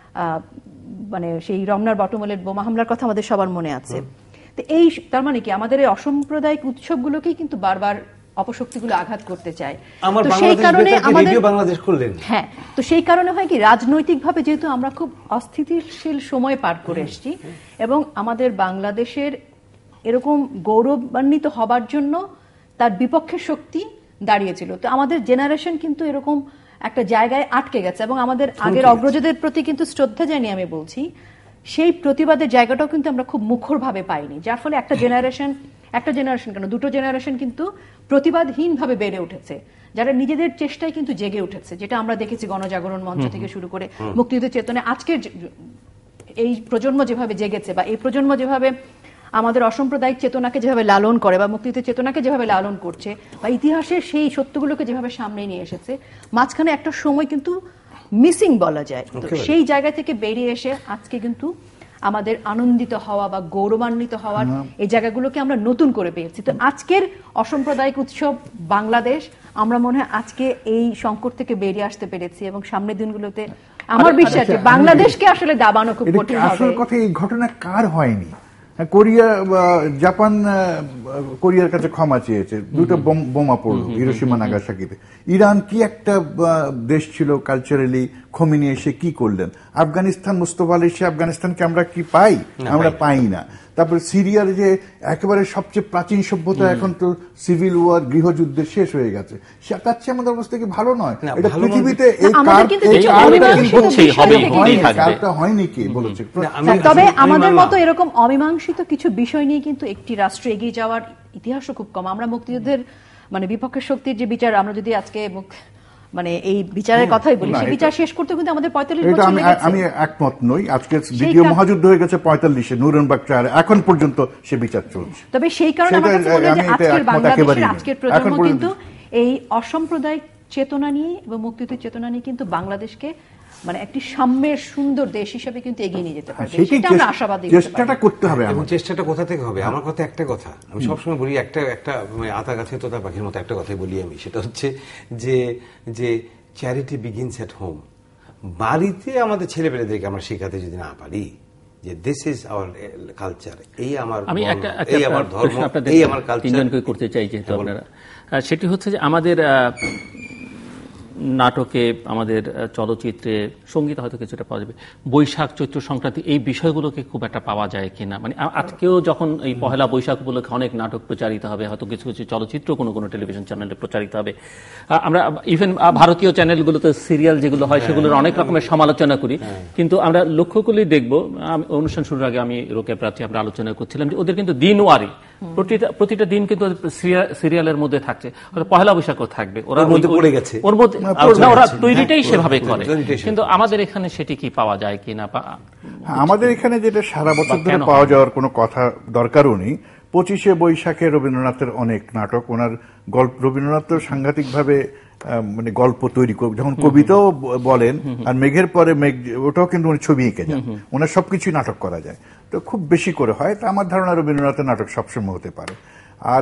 মানে সেই রমনার বটমূলের বোমা হামলার কথা আমাদের সবার মনে আছে। তো এই তার মানে কি আমাদের এই অসাম্প্রদায়িক উৎসবগুলোকেই কিন্তু বারবার অপশক্তিগুলো আঘাত করতে চায়। তো সেই কারণে আমাদের বাংলাদেশ করলেন, হ্যাঁ, তো সেই কারণে হয় কি, রাজনৈতিকভাবে যেহেতু আমরা খুব অস্থিতিশীল সময় পার করে এসেছি এবং আমাদের বাংলাদেশের এরকম গৌরবান্বিত হবার জন্য তার বিপক্ষে শক্তি দাঁড়িয়েছিল। তো আমাদের জেনারেশন কিন্তু এরকম একটা জায়গায় আটকে গেছে এবং আমাদের আগের অগ্রজদের প্রতি কিন্তু শ্রদ্ধা জানিয়ে আমি বলছি, সেই প্রতিবাদের জায়গাটাও কিন্তু আমরা খুব মুখর ভাবে পাইনি, যার ফলে একটা জেনারেশন, একটা জেনারেশন কেন দুটো জেনারেশন কিন্তু প্রতিবাদহীন ভাবে বেড়ে উঠেছে, যারা নিজেদের চেষ্টায় কিন্তু জেগে উঠেছে, যেটা আমরা দেখেছি গণজাগরণ মঞ্চ থেকে শুরু করে মুক্তিযুদ্ধের চেতনায় আজকের এই প্রজন্ম যেভাবে জেগেছে, বা এই প্রজন্ম যেভাবে আমাদের অসাম্প্রদায়িক চেতনাকে যেভাবে লালন করে বা মুক্তিযুদ্ধের চেতনাকে যেভাবে লালন করছে বা ইতিহাসের সেই সত্যগুলোকে যেভাবে সামনে নিয়ে এসেছে, মাঝখানে একটা সময় কিন্তু মিসিং বলা যায়। তো সেই জায়গা থেকে বেরিয়ে এসে আজকে কিন্তু আমাদের আনন্দিত হওয়া বা গৌরবান্বিত হওয়ার এই জায়গাগুলোকে আমরা নতুন করে পেয়েছি। তো আজকের অসাম্প্রদায়িক উৎসব বাংলাদেশ, আমরা মনে হয় আজকে এই সংকট থেকে বেরিয়ে আসতে পেরেছি এবং সামনের দিনগুলোতে আমার বিশ্বাস যে বাংলাদেশকে আসলে দাবানো খুব কঠিন হবে। আসল কথা, এই ঘটনা কার হয়নি? কোরিয়া, জাপান কোরিয়ার কাছে ক্ষমা চেয়েছে, দুটো বোমা পড়লো হিরোশিমা নাগাসাকিতে। ইরান কি একটা দেশ ছিল কালচারালি, খোমেনি এসে কি করলেন? আফগানিস্তান, মুস্তফা আলী এসে আফগানিস্তানকে আমরা কি পাই? আমরা পাই না। তারপরে সিরিয়ার যে একেবারে সবচেয়ে প্রাচীন সভ্যতা, এখন তো সিভিল ওয়ার, গৃহযুদ্ধে শেষ হয়ে গেছে, তার চেয়ে আমাদের অবস্থা কি ভালো নয়? এটা পৃথিবীতে হয়নি কি বলেছে। তবে আমাদের মতো এরকম অমীমাংসিত কিছু বিষয় নিয়ে কিন্তু একটি রাষ্ট্র এগিয়ে যাওয়ার ইতিহাসও খুব কম। আমরা মুক্তিযুদ্ধের মানে বিপক্ষের শক্তির যে বিচার, আমরা যদি আজকে মানে এই বিচারের কথাই বলি, সেই বিচার শেষ করতে কিন্তু আমাদের পঁয়তাল্লিশ বছর লেগেছে। আমি একমত নই। আজকে দ্বিতীয় মহাযুদ্ধ হয়ে গেছে পঁয়তাল্লিশে, নুরেনবার্গ ট্রায়াল, এখন পর্যন্ত সে বিচার চলছে। তবে সেই কারণে আমার কাছে মনে হয় যে আজকের বাংলাদেশের আজকের প্রজন্ম কিন্তু এই অসাম্প্রদায়িক চেতনা নিয়ে এবং মুক্তিযুদ্ধের চেতনা নিয়ে কিন্তু বাংলাদেশকে মানে একটি সাম্যের সুন্দর দেশ হিসেবে কিন্তু এগিয়ে নিয়ে যেতে পারবে, সেটা আমরা আশাবাদী। চেষ্টাটা করতে হবে। এবং চেষ্টাটা কোথা থেকে হবে? আমার কথা একটা কথা, আমি সবসময় বলি, একটা একটা আতা গাছে তোতা পাখির মতো একটা কথাই বলি আমি, সেটা হচ্ছে যে যে চ্যারিটি বিগিনস এট হোম। বাড়িতে আমাদের ছেলেপেলেদেরকে আমরা শেখাতে যদি না পারি যে দিস ইজ আওয়ার কালচার, এই আমার এই আমার ধর্ম, এই আমার কালচার, করতে চাই যেহেতু আপনারা, সেটি হচ্ছে যে আমাদের নাটকে, আমাদের চলচ্চিত্রে, সঙ্গীতে হয়তো কিছুটা পাওয়া যাবে, বৈশাখ চৈত্র সংক্রান্তি এই বিষয়গুলোকে খুব একটা পাওয়া যায় কিনা? মানে আজকেও যখন এই পহেলা বৈশাখ উপলক্ষে অনেক নাটক প্রচারিত হবে, হয়তো কিছু কিছু চলচ্চিত্র কোনো কোনো টেলিভিশন চ্যানেলে প্রচারিত হবে, আমরা ইভেন ভারতীয় চ্যানেলগুলোতে সিরিয়াল যেগুলো হয় সেগুলোর অনেক রকমের সমালোচনা করি, কিন্তু আমরা লক্ষ্য করলেই দেখবো, অনুষ্ঠান শুরুর আগে আমি রোকেয়া প্রাচী আমরা আলোচনা করছিলাম যে ওদের কিন্তু দিনওয়ারি প্রতিটা প্রতিটা দিন কিন্তু সিরিয়ালের মধ্যে থাকছে, পহেলা বৈশাখও থাকবে, ওরা পড়ে গেছে, ওর মধ্যে ওরা তৈরিটাই সেভাবে করে। কিন্তু আমাদের এখানে সেটি কি পাওয়া যায় কিনা? আমাদের এখানে যেটা সারা বছর ধরে পাওয়া যাওয়ার কোনো কথা দরকারও নেই, পঁচিশে বৈশাখে রবীন্দ্রনাথের অনেক নাটক, ওনার গল্প, রবীন্দ্রনাথ তো সাংঘাতিক ভাবে মানে গল্প তৈরি, যখন কবিতাও বলেন, আর মেঘের পরে মেঘ, ওটাও কিন্তু উনি ছবি এঁকে যান, ওনার সবকিছুই নাটক করা যায়, তো খুব বেশি করে হয়। তা আমার ধারণা রবীন্দ্রনাথের নাটক সবসময় হতে পারে। আর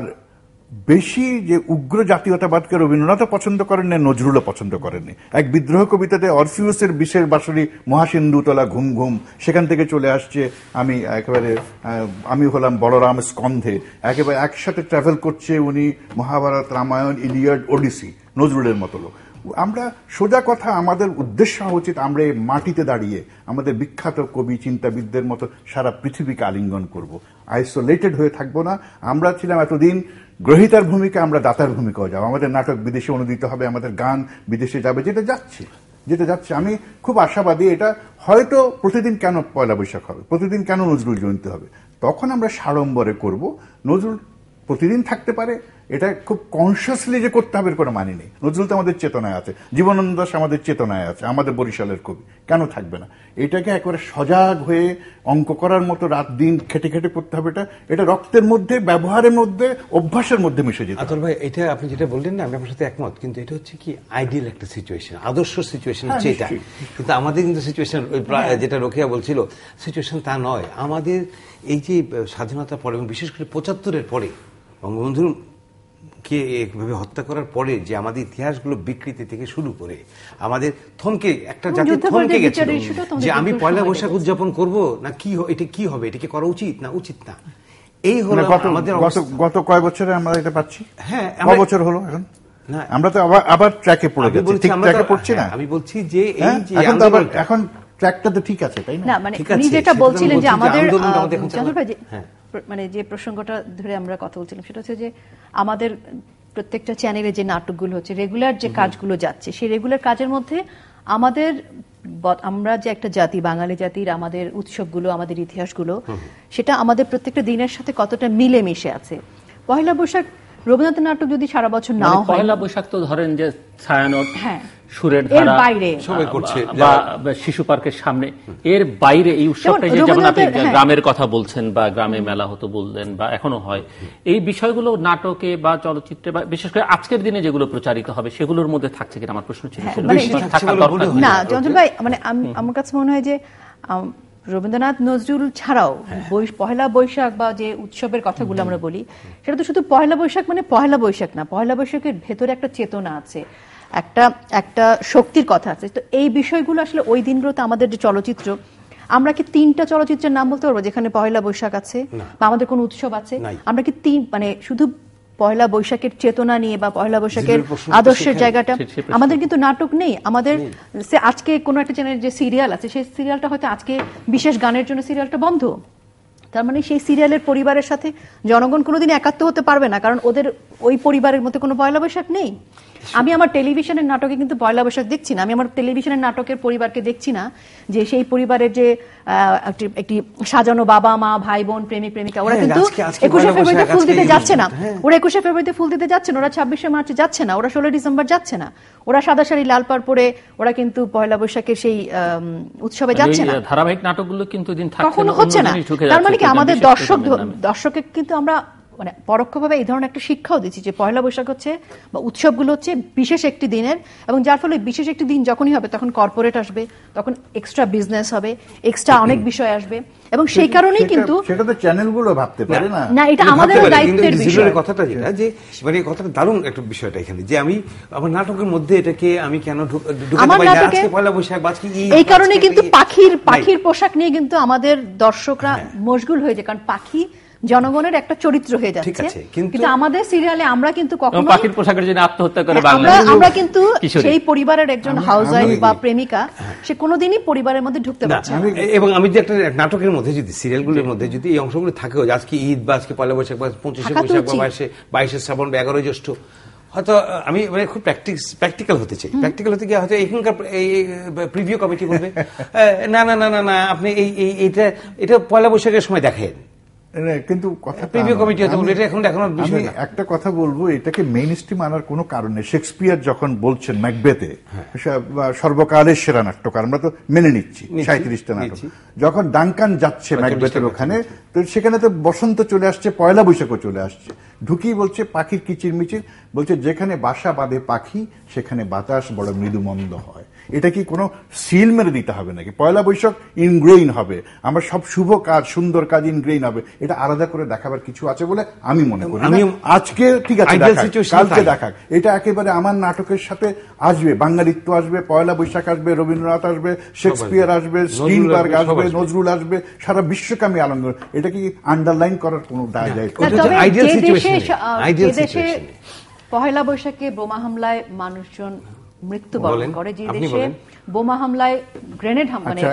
বেশি যে উগ্র জাতীয়তাবাদকে রবীন্দ্রনাথও পছন্দ করেন না, নজরুলও পছন্দ করেননি। এক বিদ্রোহ কবিতাতে অরফিউসের বিশের বাঁশরি মহাসিন্ধুতলা ঘুম ঘুম, সেখান থেকে চলে আসছে আমি একেবারে আমি হলাম বলরাম স্কন্ধে, একেবারে একসাথে ট্রাভেল করছে উনি মহাভারত, রামায়ণ, ইলিয়াড, ওডিসি, নজরুলের মতো লোক। আমরা সোজা কথা, আমাদের উদ্দেশ্য হওয়া উচিত আমরা এই মাটিতে দাঁড়িয়ে আমাদের বিখ্যাত কবি চিন্তাবিদদের মতো সারা পৃথিবীকে আলিঙ্গন করব, আইসোলেটেড হয়ে থাকবো না। আমরা ছিলাম এতদিন গ্রহীতার ভূমিকা, আমরা দাতার ভূমিকাও যাবো। আমাদের নাটক বিদেশে অনুদিত হবে, আমাদের গান বিদেশে যাবে, যেটা যাচ্ছে যেটা যাচ্ছে আমি খুব আশাবাদী। এটা হয়তো প্রতিদিন কেন পয়লা বৈশাখ হবে, প্রতিদিন কেন নজরুল জয়ন্তী হবে, তখন আমরা সাড়ম্বরে করব। নজরুল প্রতিদিন থাকতে পারে, এটা খুব কনসিয়াসলি যে করতে হবে কোনো মানে নেই। নজরুল তো আমাদের চেতনায় আছে, জীবনানন্দ দাশ আমাদের চেতনায় আছে, আমাদের বরিশালের কবি, কেন থাকবে না? এটাকে একেবারে সজাগ হয়ে অঙ্ক করার মতো রাত দিন খেটে খেটে করতে হবে। এটা এটা রক্তের মধ্যে, ব্যবহারের মধ্যে, অভ্যাসের মধ্যে মিশে যেতে। আতর ভাই, এটা আপনি যেটা বললেন না, আমি আপনার সাথে একমত, কিন্তু এটা হচ্ছে কি আইডিয়াল একটা সিচুয়েশন, আদর্শ সিচুয়েশন হচ্ছে এটা। কিন্তু আমাদের কিন্তু সিচুয়েশন, যেটা রোকেয়া বলছিল, সিচুয়েশন তা নয়। আমাদের এই যে স্বাধীনতার পরে এবং বিশেষ করে পঁচাত্তরের পরে বঙ্গবন্ধুর কে এইভাবে হত্যা করার পরে যে আমাদের ইতিহাসগুলো বিকৃতি থেকে শুরু করে আমাদের থমকে, একটা জাতি থমকে গেছে যে আমি পয়লা বৈশাখ উদযাপন করব না, কি এটা কি হবে, এটা কি করা উচিত না উচিত না। এই হলো আমাদের গত কয় বছরে আমরা এটা পাচ্ছি। হ্যাঁ, কয় বছর হলো এখন? আমরা তো আবার আবার ট্র্যাকে পড়ে যাচ্ছি, ঠিক ট্র্যাকে পড়ছি না। আমি বলছি যে এই যে এখন ট্র্যাকটা তো ঠিক আছে, তাই না? মানে উনি যেটা বলছিলেন যে আমাদের মানে যে প্রসঙ্গটা ধরে আমরা কথা বলছিলাম সেটা হচ্ছে যে আমাদের প্রত্যেকটা চ্যানেলে যে নাটকগুলো হচ্ছে, রেগুলার যে কাজগুলো যাচ্ছে, সেই রেগুলার কাজের মধ্যে আমাদের, আমরা যে একটা জাতি, বাঙালি জাতির আমাদের উৎসবগুলো, আমাদের ইতিহাসগুলো, সেটা আমাদের প্রত্যেকটা দিনের সাথে কতটা মিলে মিশে আছে। পয়লা বৈশাখ রবীন্দ্রনাথের নাটক যদি সারা বছর নাও হয়, পয়লা বৈশাখ তো ধরেন যে ছায়ানট, হ্যাঁ, সুরের ধারা, বাইরে সবাই করছে, বা শিশু পার্কের সামনে, এর বাইরে এই উৎসবটা, যেমন আপনি গ্রামের কথা বলছেন বা গ্রামে মেলা হতো বললেন বা এখনো হয়, এই বিষয়গুলো নাটকে বা চলচ্চিত্রে বা বিশেষ করে আজকের দিনে যেগুলো প্রচারিত হবে সেগুলোর মধ্যে থাকছে কিনা আমার প্রশ্ন ছিল। না চঞ্চল ভাই, মানে আমার কাছে মনে হয় যে রবীন্দ্রনাথ নজরুল ছাড়াও পয়লা বৈশাখ বা যে উৎসবের কথাগুলো আমরা বলি, সেটা তো শুধু পয়লা বৈশাখ মানে পয়লা বৈশাখ না, পয়লা বৈশাখের ভেতরে একটা চেতনা আছে, একটা একটা শক্তির কথা আছে। তো এই বিষয়গুলো আসলে ওই দিনগুলোতে আমাদের যে চলচ্চিত্র, আমরা কি তিনটা চলচ্চিত্রের নাম বলতে পারবো যেখানে পয়লা বৈশাখ আছে বা আমাদের কোনো উৎসব আছে? আমরা কি তিন মানে শুধু পয়লা বৈশাখের চেতনা নিয়ে বা পয়লা বৈশাখের আদর্শের জায়গাটা, আমাদের কিন্তু নাটক নেই। আমাদের আজকে কোনো একটা চ্যানেলের যে সিরিয়াল আছে, সেই সিরিয়ালটা হয়তো আজকে বিশেষ গানের জন্য সিরিয়ালটা বন্ধ, তার মানে সেই সিরিয়ালের পরিবারের সাথে জনগণ কোনোদিন একাত্ম হতে পারবে না, কারণ ওদের ওই পরিবারের মধ্যে কোনো পয়লা বৈশাখ নেই। আমি আমার টেলিভিশনের নাটকে কিন্তু পয়লা বৈশাখ দেখছি না, আমি আমার টেলিভিশনের নাটকের পরিবারকে দেখছি না যে সেই পরিবারের যে একটি সাজানো বাবা মা ভাই বোন প্রেমিক প্রেমিকা, ওরা কিন্তু একুশে ফেব্রুয়ারিতে ফুল দিতে যাচ্ছে না, ওরা একুশে ফেব্রুয়ারিতে ফুল দিতে যাচ্ছে না, ওরা ছাব্বিশে মার্চে যাচ্ছে না, ওরা ষোলোই ডিসেম্বর যাচ্ছে না, ওরা সাদা শাড়ি লাল পাড় পরে ওরা কিন্তু পয়লা বৈশাখের সেই উৎসবে যাচ্ছে না। ধারাবাহিক নাটকগুলো কিন্তু কখনো হচ্ছে না। তার মানে কি আমাদের দর্শক দর্শকে কিন্তু আমরা মানে পরোক্ষভাবে এই ধরনের একটা শিক্ষাও দিচ্ছি যে পয়লা বৈশাখ হচ্ছে বা উৎসবগুলো হচ্ছে বিশেষ একটি দিনের, এবং যার ফলে বিশেষ একটি দিন যখনই হবে তখন কর্পোরেট আসবে, তখন এক্সট্রা বিজনেস হবে, এক্সট্রা অনেক বিষয় আসবে, এবং সেই কারণেই কিন্তু সেটা তো চ্যানেলগুলো ভাবতে পারে না। না, এটা আমাদের দায়িত্বের বিষয়। কথাটা যেটা যে মানে কথাটা দারুণ একটা বিষয়টা এখানে যে আমি আমার নাটকের মধ্যে এটাকে আমি কেন ঢুকাতে পারি না আজকে পয়লা বৈশাখ বাজকে, এই কারণে কিন্তু পাখির পাখির পোশাক নিয়ে কিন্তু আমাদের দর্শকরা মশগুল হয়ে যায়, কারণ পাখি জনগণের একটা চরিত্র হয়ে যাচ্ছে। কিন্তু আমাদের সিরিয়ালে আমরা কিন্তু কখনো পাখির পোশাকের জন্য আত্মহত্যা করে আমরা আমরা কিন্তু সেই পরিবারের একজন হাউসওয়াইফ বা প্রেমিকা সে কোনোদিনই পরিবারের মধ্যে ঢুকতে পারছে না। এবং আমি যে একটা নাটকের মধ্যে যদি সিরিয়ালগুলোর মধ্যে যদি এই অংশগুলো থাকেও, আজকে ঈদ বা আজকে পয়লা বৈশাখ বা পঁচিশে বৈশাখ বা বাইশে বাইশে শ্রাবণ বা এগারোই জ্যৈষ্ঠ, হয়তো আমি মানে খুব প্র্যাকটিক্যাল হতে চাই। প্র্যাকটিক্যাল হতে গিয়ে হয়তো এখানকার এই প্রিভিউ কমিটি বলবে না না না না না আপনি এই এটা এটা পয়লা বৈশাখের সময় দেখেন, কিন্তু কথা প্রিভিউ কমিটি হতে বলবে এটা এখন এখনো বিষয় না। একটা কথা বলবো, এটাকে মেইন স্ট্রিম আনার কোনো কারণ নেই। শেক্সপিয়ার যখন বলছেন ম্যাকবেথে সর্বকালের সেরা নাট্যকার, আমরা তো মেনে নিচ্ছি সাঁইত্রিশটা নাটক, যখন ডাঙ্কান যাচ্ছে ম্যাকবেথের ওখানে, তো সেখানে তো বসন্ত চলে আসছে, পয়লা বৈশাখও চলে আসছে, ঢুকিয়ে বলছে পাখির কিচির মিচির, বলছে যেখানে বাসা বাঁধে পাখি সেখানে বাতাস বড় মৃদু মন্দ হয়। এটা কি কোনো সিল মেরে দিতে হবে নাকি? পয়লা বৈশাখ ইনগ্রেইন হবে, আমরা সব শুভ কাজ সুন্দর কাজ ইনগ্রেইন হবে, এটা আলাদা করে দেখাবার কিছু আছে বলে আমি মনে করি। আজকে ঠিক আছে কালকে দেখাক, এটা একেবারে আমার নাটকের সাথে আসবে, বাঙালিত্ব আসবে, পয়লা বৈশাখ আসবে, রবীন্দ্রনাথ আসবে, শেক্সপিয়ার আসবে, স্টিনবার্গ আসবে, নজরুল আসবে, সারা বিশ্বকে আমি আনন্দ। এটা কি আন্ডারলাইন করার কোনো দায় যায়? পয়লা বৈশাখে বোমা হামলায় মানুষজন মৃত্যুবরণ করে, যে দেশে বোমা হামলায় গ্রেনেড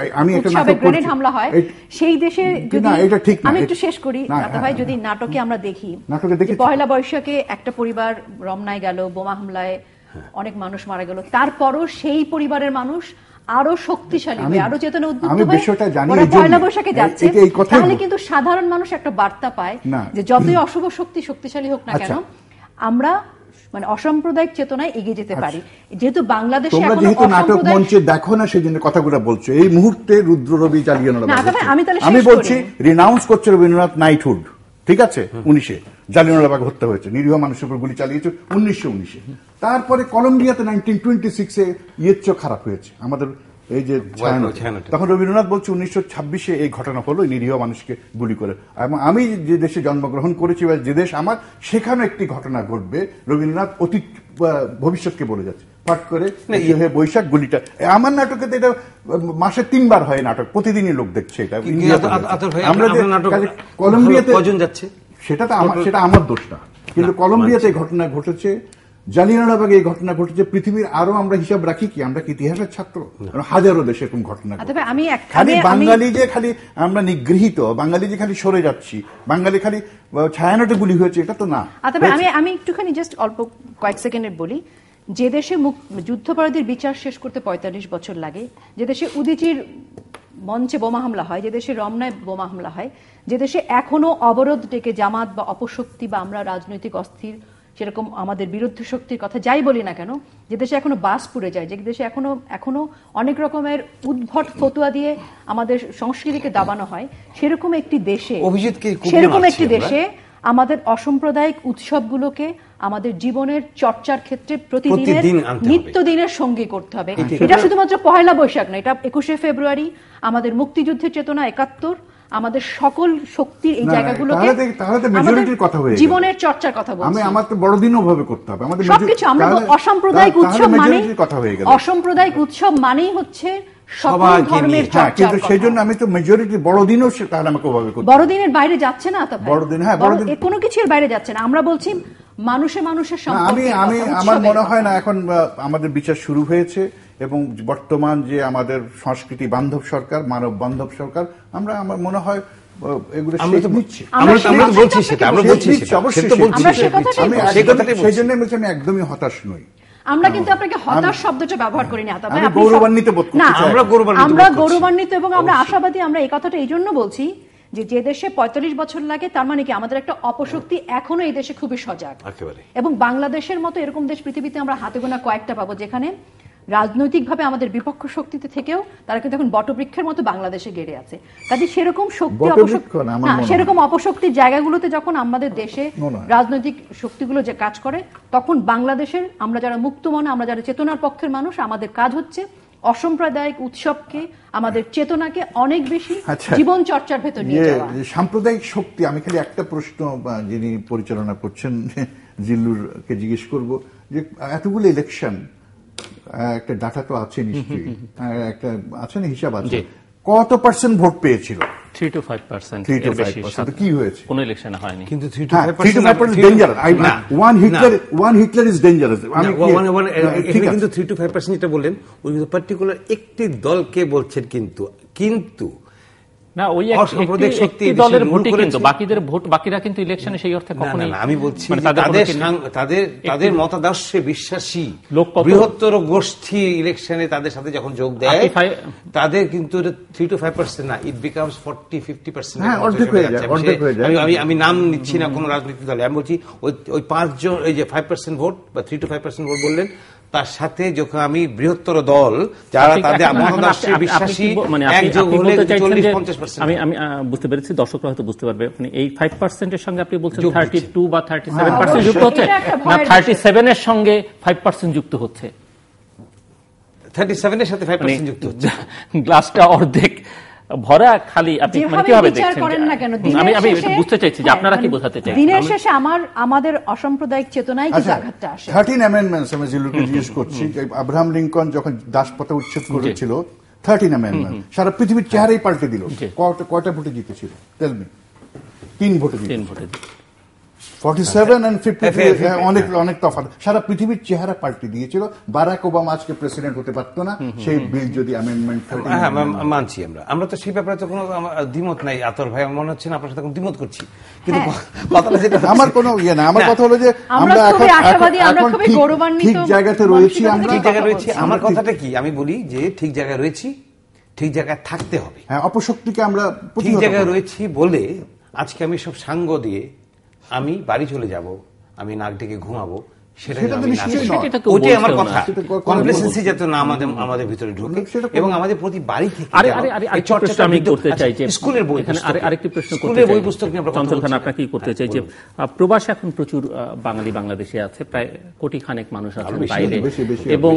গ্রেনেড হামলা হয়, সেই দেশে যদি আমি একটু শেষ করি ভাই, যদি নাটকে আমরা দেখি পয়লা বৈশাখে একটা পরিবার রমনায় গেল, বোমা হামলায় অনেক মানুষ মারা গেল, তারপরও সেই পরিবারের মানুষ আরো শক্তিশালী হয়ে আরো চেতনা উদ্বুদ্ধ হয়ে পয়লা বৈশাখে যাচ্ছে, তাহলে কিন্তু সাধারণ মানুষ একটা বার্তা পায় যে যতই অশুভ শক্তি শক্তিশালী হোক না কেন, আমরা মানে অসাম্প্রদায়িক চেতনায় এগিয়ে যেতে পারি। যেহেতু বাংলাদেশে তোমরা যেহেতু নাটক মঞ্চে দেখো না, সেই জন্য কথাগুলো বলছো। এই মুহূর্তে রুদ্র রবি চালিয়ে আমি বলছি রিনাউন্স করছে রবীন্দ্রনাথ নাইটহুড, ঠিক আছে, উনিশে জালিয়ানওয়ালাবাগ হত্যা হয়েছে, নিরীহ মানুষের উপর গুলি চালিয়েছে উনিশশো উনিশে। তারপরে কলম্বিয়াতে নাইনটিন টোয়েন্টি সিক্সে ইয়ের চোখ খারাপ হয়েছে আমাদের, এই যে তখন রবীন্দ্রনাথ বলছে উনিশশো ছাব্বিশে এই ঘটনা হলো, নিরীহ মানুষকে গুলি করে। এবং আমি যে দেশে জন্মগ্রহণ করেছি বা যে দেশ আমার, সেখানে একটি ঘটনা ঘটবে, রবীন্দ্রনাথ অতীত ভবিষ্যৎকে বলে যাচ্ছে পাঠ করে বৈশাখ গুলিটা। আমার নাটকে তো এটা মাসে তিনবার হয় নাটক, প্রতিদিনই লোক দেখছে এটা। আমরা কলম্বিয়াতে যাচ্ছে, সেটা তো আমার, সেটা আমার দোষ না, কিন্তু কলম্বিয়াতে ঘটনা ঘটেছে, জালিয়ানওয়ালাবাগে এই ঘটনা ঘটেছে। পৃথিবীর আরো আমরা হিসাব রাখি কি? আমরা কি ইতিহাসের ছাত্র? হাজারো দেশে এরকম ঘটনা। খালি বাঙালি যে খালি আমরা নিগৃহীত, বাঙালি যে খালি সরে যাচ্ছি, বাঙালি খালি ছায়ানটে গুলি হয়েছে, এটা তো না। আমি আমি একটুখানি জাস্ট অল্প কয়েক সেকেন্ডের বলি, যে দেশে যুদ্ধাপরাধীর বিচার শেষ করতে পঁয়তাল্লিশ বছর লাগে, যে দেশে উদীচীর মঞ্চে বোমা হামলা হয়, যে দেশে রমনায় বোমা হামলা হয়, যে দেশে এখনো অবরোধ ডেকে জামাত বা অপশক্তি বা আমরা রাজনৈতিক অস্থির সেরকম আমাদের বিরুদ্ধ শক্তির কথা যাই বলি না কেন, যে দেশে এখনো বাস পুড়ে যায়, যে দেশে এখনো এখনো অনেক রকমের উদ্ভট ফতুয়া দিয়ে আমাদের সংস্কৃতিকে দাবানো হয়, সেরকম একটি দেশে সেরকম একটি দেশে আমাদের অসাম্প্রদায়িক উৎসবগুলোকে আমাদের জীবনের চর্চার ক্ষেত্রে প্রতিদিনের নিত্যদিনের সঙ্গী করতে হবে। এটা শুধুমাত্র পয়লা বৈশাখ না, এটা একুশে ফেব্রুয়ারি, আমাদের মুক্তিযুদ্ধের চেতনা একাত্তর, আমাদের সকল শক্তির এই জায়গাগুলোকে জীবনের চর্চার কথা বলছি। আমি আমার তো বড়দিনও ভাবে করতে হবে আমাদের সবকিছু। আমরা অসাম্প্রদায়িক উৎসব মানে অসাম্প্রদায়িক উৎসব মানেই হচ্ছে সকল ধর্মের চর্চা, কিন্তু সেই জন্য আমি তো মেজরিটি বড়দিনও তাহলে আমাকে ওভাবে করতে। বড়দিনের বাইরে যাচ্ছে না তো, বড়দিন হ্যাঁ বড়দিন কোনো কিছুর বাইরে যাচ্ছে না। আমরা বলছি মানুষে মানুষের সম্পর্ক। আমি আমি আমার মনে হয় না এখন আমাদের বিচার শুরু হয়েছে, এবং বর্তমান যে আমাদের সংস্কৃতি বান্ধব সরকার, মানব বান্ধব সরকার, আমরা আমার মনে হয় এগুলো নিচ্ছি। সেই জন্য আমি একদমই হতাশ নই। আমরা কিন্তু আপনাকে হতাশ শব্দটা ব্যবহার করি না, আমি গৌরবান্বিত বোধ করছি। আমরা গৌরবান্বিত এবং আমরা আশাবাদী। আমরা এই কথাটা এই জন্য বলছি যে যে দেশে পঁয়তাল্লিশ বছর লাগে, তার মানে কি আমাদের একটা অপশক্তি এখনো এই দেশে খুবই সজাগ। এবং বাংলাদেশের মতো এরকম দেশ পৃথিবীতে আমরা হাতে গোনা কয়েকটা পাবো, যেখানে রাজনৈতিকভাবে আমাদের বিপক্ষ শক্তিতে থেকেও তারা কিন্তু এখন বটবৃক্ষের মতো বাংলাদেশে গেড়ে আছে। কাজে সেরকম শক্তি সেরকম অপশক্তির জায়গাগুলোতে যখন আমাদের দেশে রাজনৈতিক শক্তিগুলো যে কাজ করে, তখন বাংলাদেশের আমরা যারা মুক্ত মনে, আমরা যারা চেতনার পক্ষের মানুষ, আমাদের কাজ হচ্ছে অসাম্প্রদায়িক উৎসবকে, আমাদের চেতনাকে অনেক বেশি জীবন চর্চার ভেতর নিয়ে যাওয়া। সাম্প্রদায়িক শক্তি, আমি খালি একটা প্রশ্ন যিনি পরিচালনা করছেন জিল্লুরকে জিজ্ঞেস করব, যে এতগুলো ইলেকশন, একটা ডাটা তো আছে নিশ্চয়ই, একটা আছে না হিসাব আছে, কত পার্সেন্ট ভোট পেয়েছিল three two five percent three two five percent কি হয়েছে? কোন ইলেকশনে হয়নি। কিন্তু থ্রি টু হ্যাঁ, five three two five percent dangerous. One Hitler one Hitler is dangerous. কিন্তু থ্রি টু ফাইভ পার্সেন্ট যেটা বললেন ওই পার্টিকুলার একটি দলকে বলছেন, কিন্তু কিন্তু না ওই একটি দলের ভোটই কিন্তু বাকিদের ভোট, বাকিরা কিন্তু ইলেকশনে সেই অর্থে কখনোই। আমি বলছি তাদের তাদের তাদের মতাদর্শে বিশ্বাসী বৃহত্তর গোষ্ঠী ইলেকশনে তাদের সাথে যখন যোগ দেয় তাদের কিন্তু থ্রি টু ফাইভ পার্সেন্ট না, it becomes forty fifty percent. আমি আমি নাম নিচ্ছি না কোন রাজনৈতিক দলে, আমি বলছি ওই ওই পাঁচজন এই যে ফাইভ পার্সেন্ট ভোট বা three two five percent vote বললেন, তার সাথে যখন আমি বৃহত্তর দল যারা তাদের মতাদর্শে বিশ্বাসী একযোগ হলে চল্লিশ পঞ্চাশ পার্সেন্ট। আমি আমি বুঝতে পেরেছি, দর্শকরা হয়তো বুঝতে পারবে। আপনি এই ফাইভ পার্সেন্টের সঙ্গে আপনি বলছেন থার্টি টু বা থার্টি সেভেন পার্সেন্ট যুক্ত হচ্ছে না, থার্টি সেভেন এর সঙ্গে ফাইভ পার্সেন্ট যুক্ত হচ্ছে, থার্টি সেভেন এর সাথে ফাইভ পার্সেন্ট যুক্ত হচ্ছে। গ্লাসটা অর্ধেক ভরা খালি আপনি মানে কিভাবে দেখছেন? আমি আমি বুঝতে চাইছি যে আপনারা কি বোঝাতে চাইছেন। দিনের শেষে আমার আমাদের অসাম্প্রদায়িক চেতনায় কি আঘাতটা আসে? থার্টিন অ্যামেন্ডমেন্টস আমি জিলুকে জিজ্ঞেস করছি, আব্রাহাম লিঙ্কন যখন দাসপ্রথা উচ্ছেদ করেছিল, থার্টিন অ্যামেন্ডমেন্ট সারা পৃথিবীর চেহারাই পাল্টে দিল। কয়টা কয়টা ভোটে জিতেছিল? Tell me. তিন ভোটে তিন ভোটে ফর্টি সেভেন এন্ড ফিফটি অনেক অনেক তফাৎ। সারা পৃথিবীর চেহারা পাল্টে দিয়েছিল। বারাক ওবামা আজকে প্রেসিডেন্ট হতে পারতো না সেই বিল যদি অ্যামেন্ডমেন্ট। হ্যাঁ মানছি আমরা আমরা তো সেই ব্যাপারে তো কোনো দ্বিমত নাই। আতর ভাই মনে হচ্ছে না আপনার সাথে কোনো দ্বিমত করছি, কিন্তু কথাটা যেটা আমার কোনো ইয়ে না, আমার কথা হলো যে আমরা এখন এখন ঠিক জায়গাতে রয়েছি। আমরা ঠিক জায়গায় রয়েছি। আমার কথাটা কি, আমি বলি যে ঠিক জায়গায় রয়েছি, ঠিক জায়গায় থাকতে হবে। হ্যাঁ, অপশক্তিকে আমরা ঠিক জায়গায় রয়েছি বলে আজকে আমি সব সাঙ্গ দিয়ে আমি বাড়ি চলে যাব, আমি নাক ডেকে ঘুমাবো, সেটা ওইটাই আমার কথা। কমপ্লেসেন্সি যাতে না আমাদের আমাদের ভিতরে ঢুকে এবং আমাদের প্রতি বাড়ি থেকে চর্চাটা আমি করতে চাই যে স্কুলের বই, এখানে আরেকটি প্রশ্ন করতে চাই, বই পুস্তক নিয়ে আমরা চঞ্চল খান আপনাকে কি করতে চাই যে প্রবাসে এখন প্রচুর বাঙালি বাংলাদেশে আছে, প্রায় কোটি খানেক মানুষ আছেন বাইরে, এবং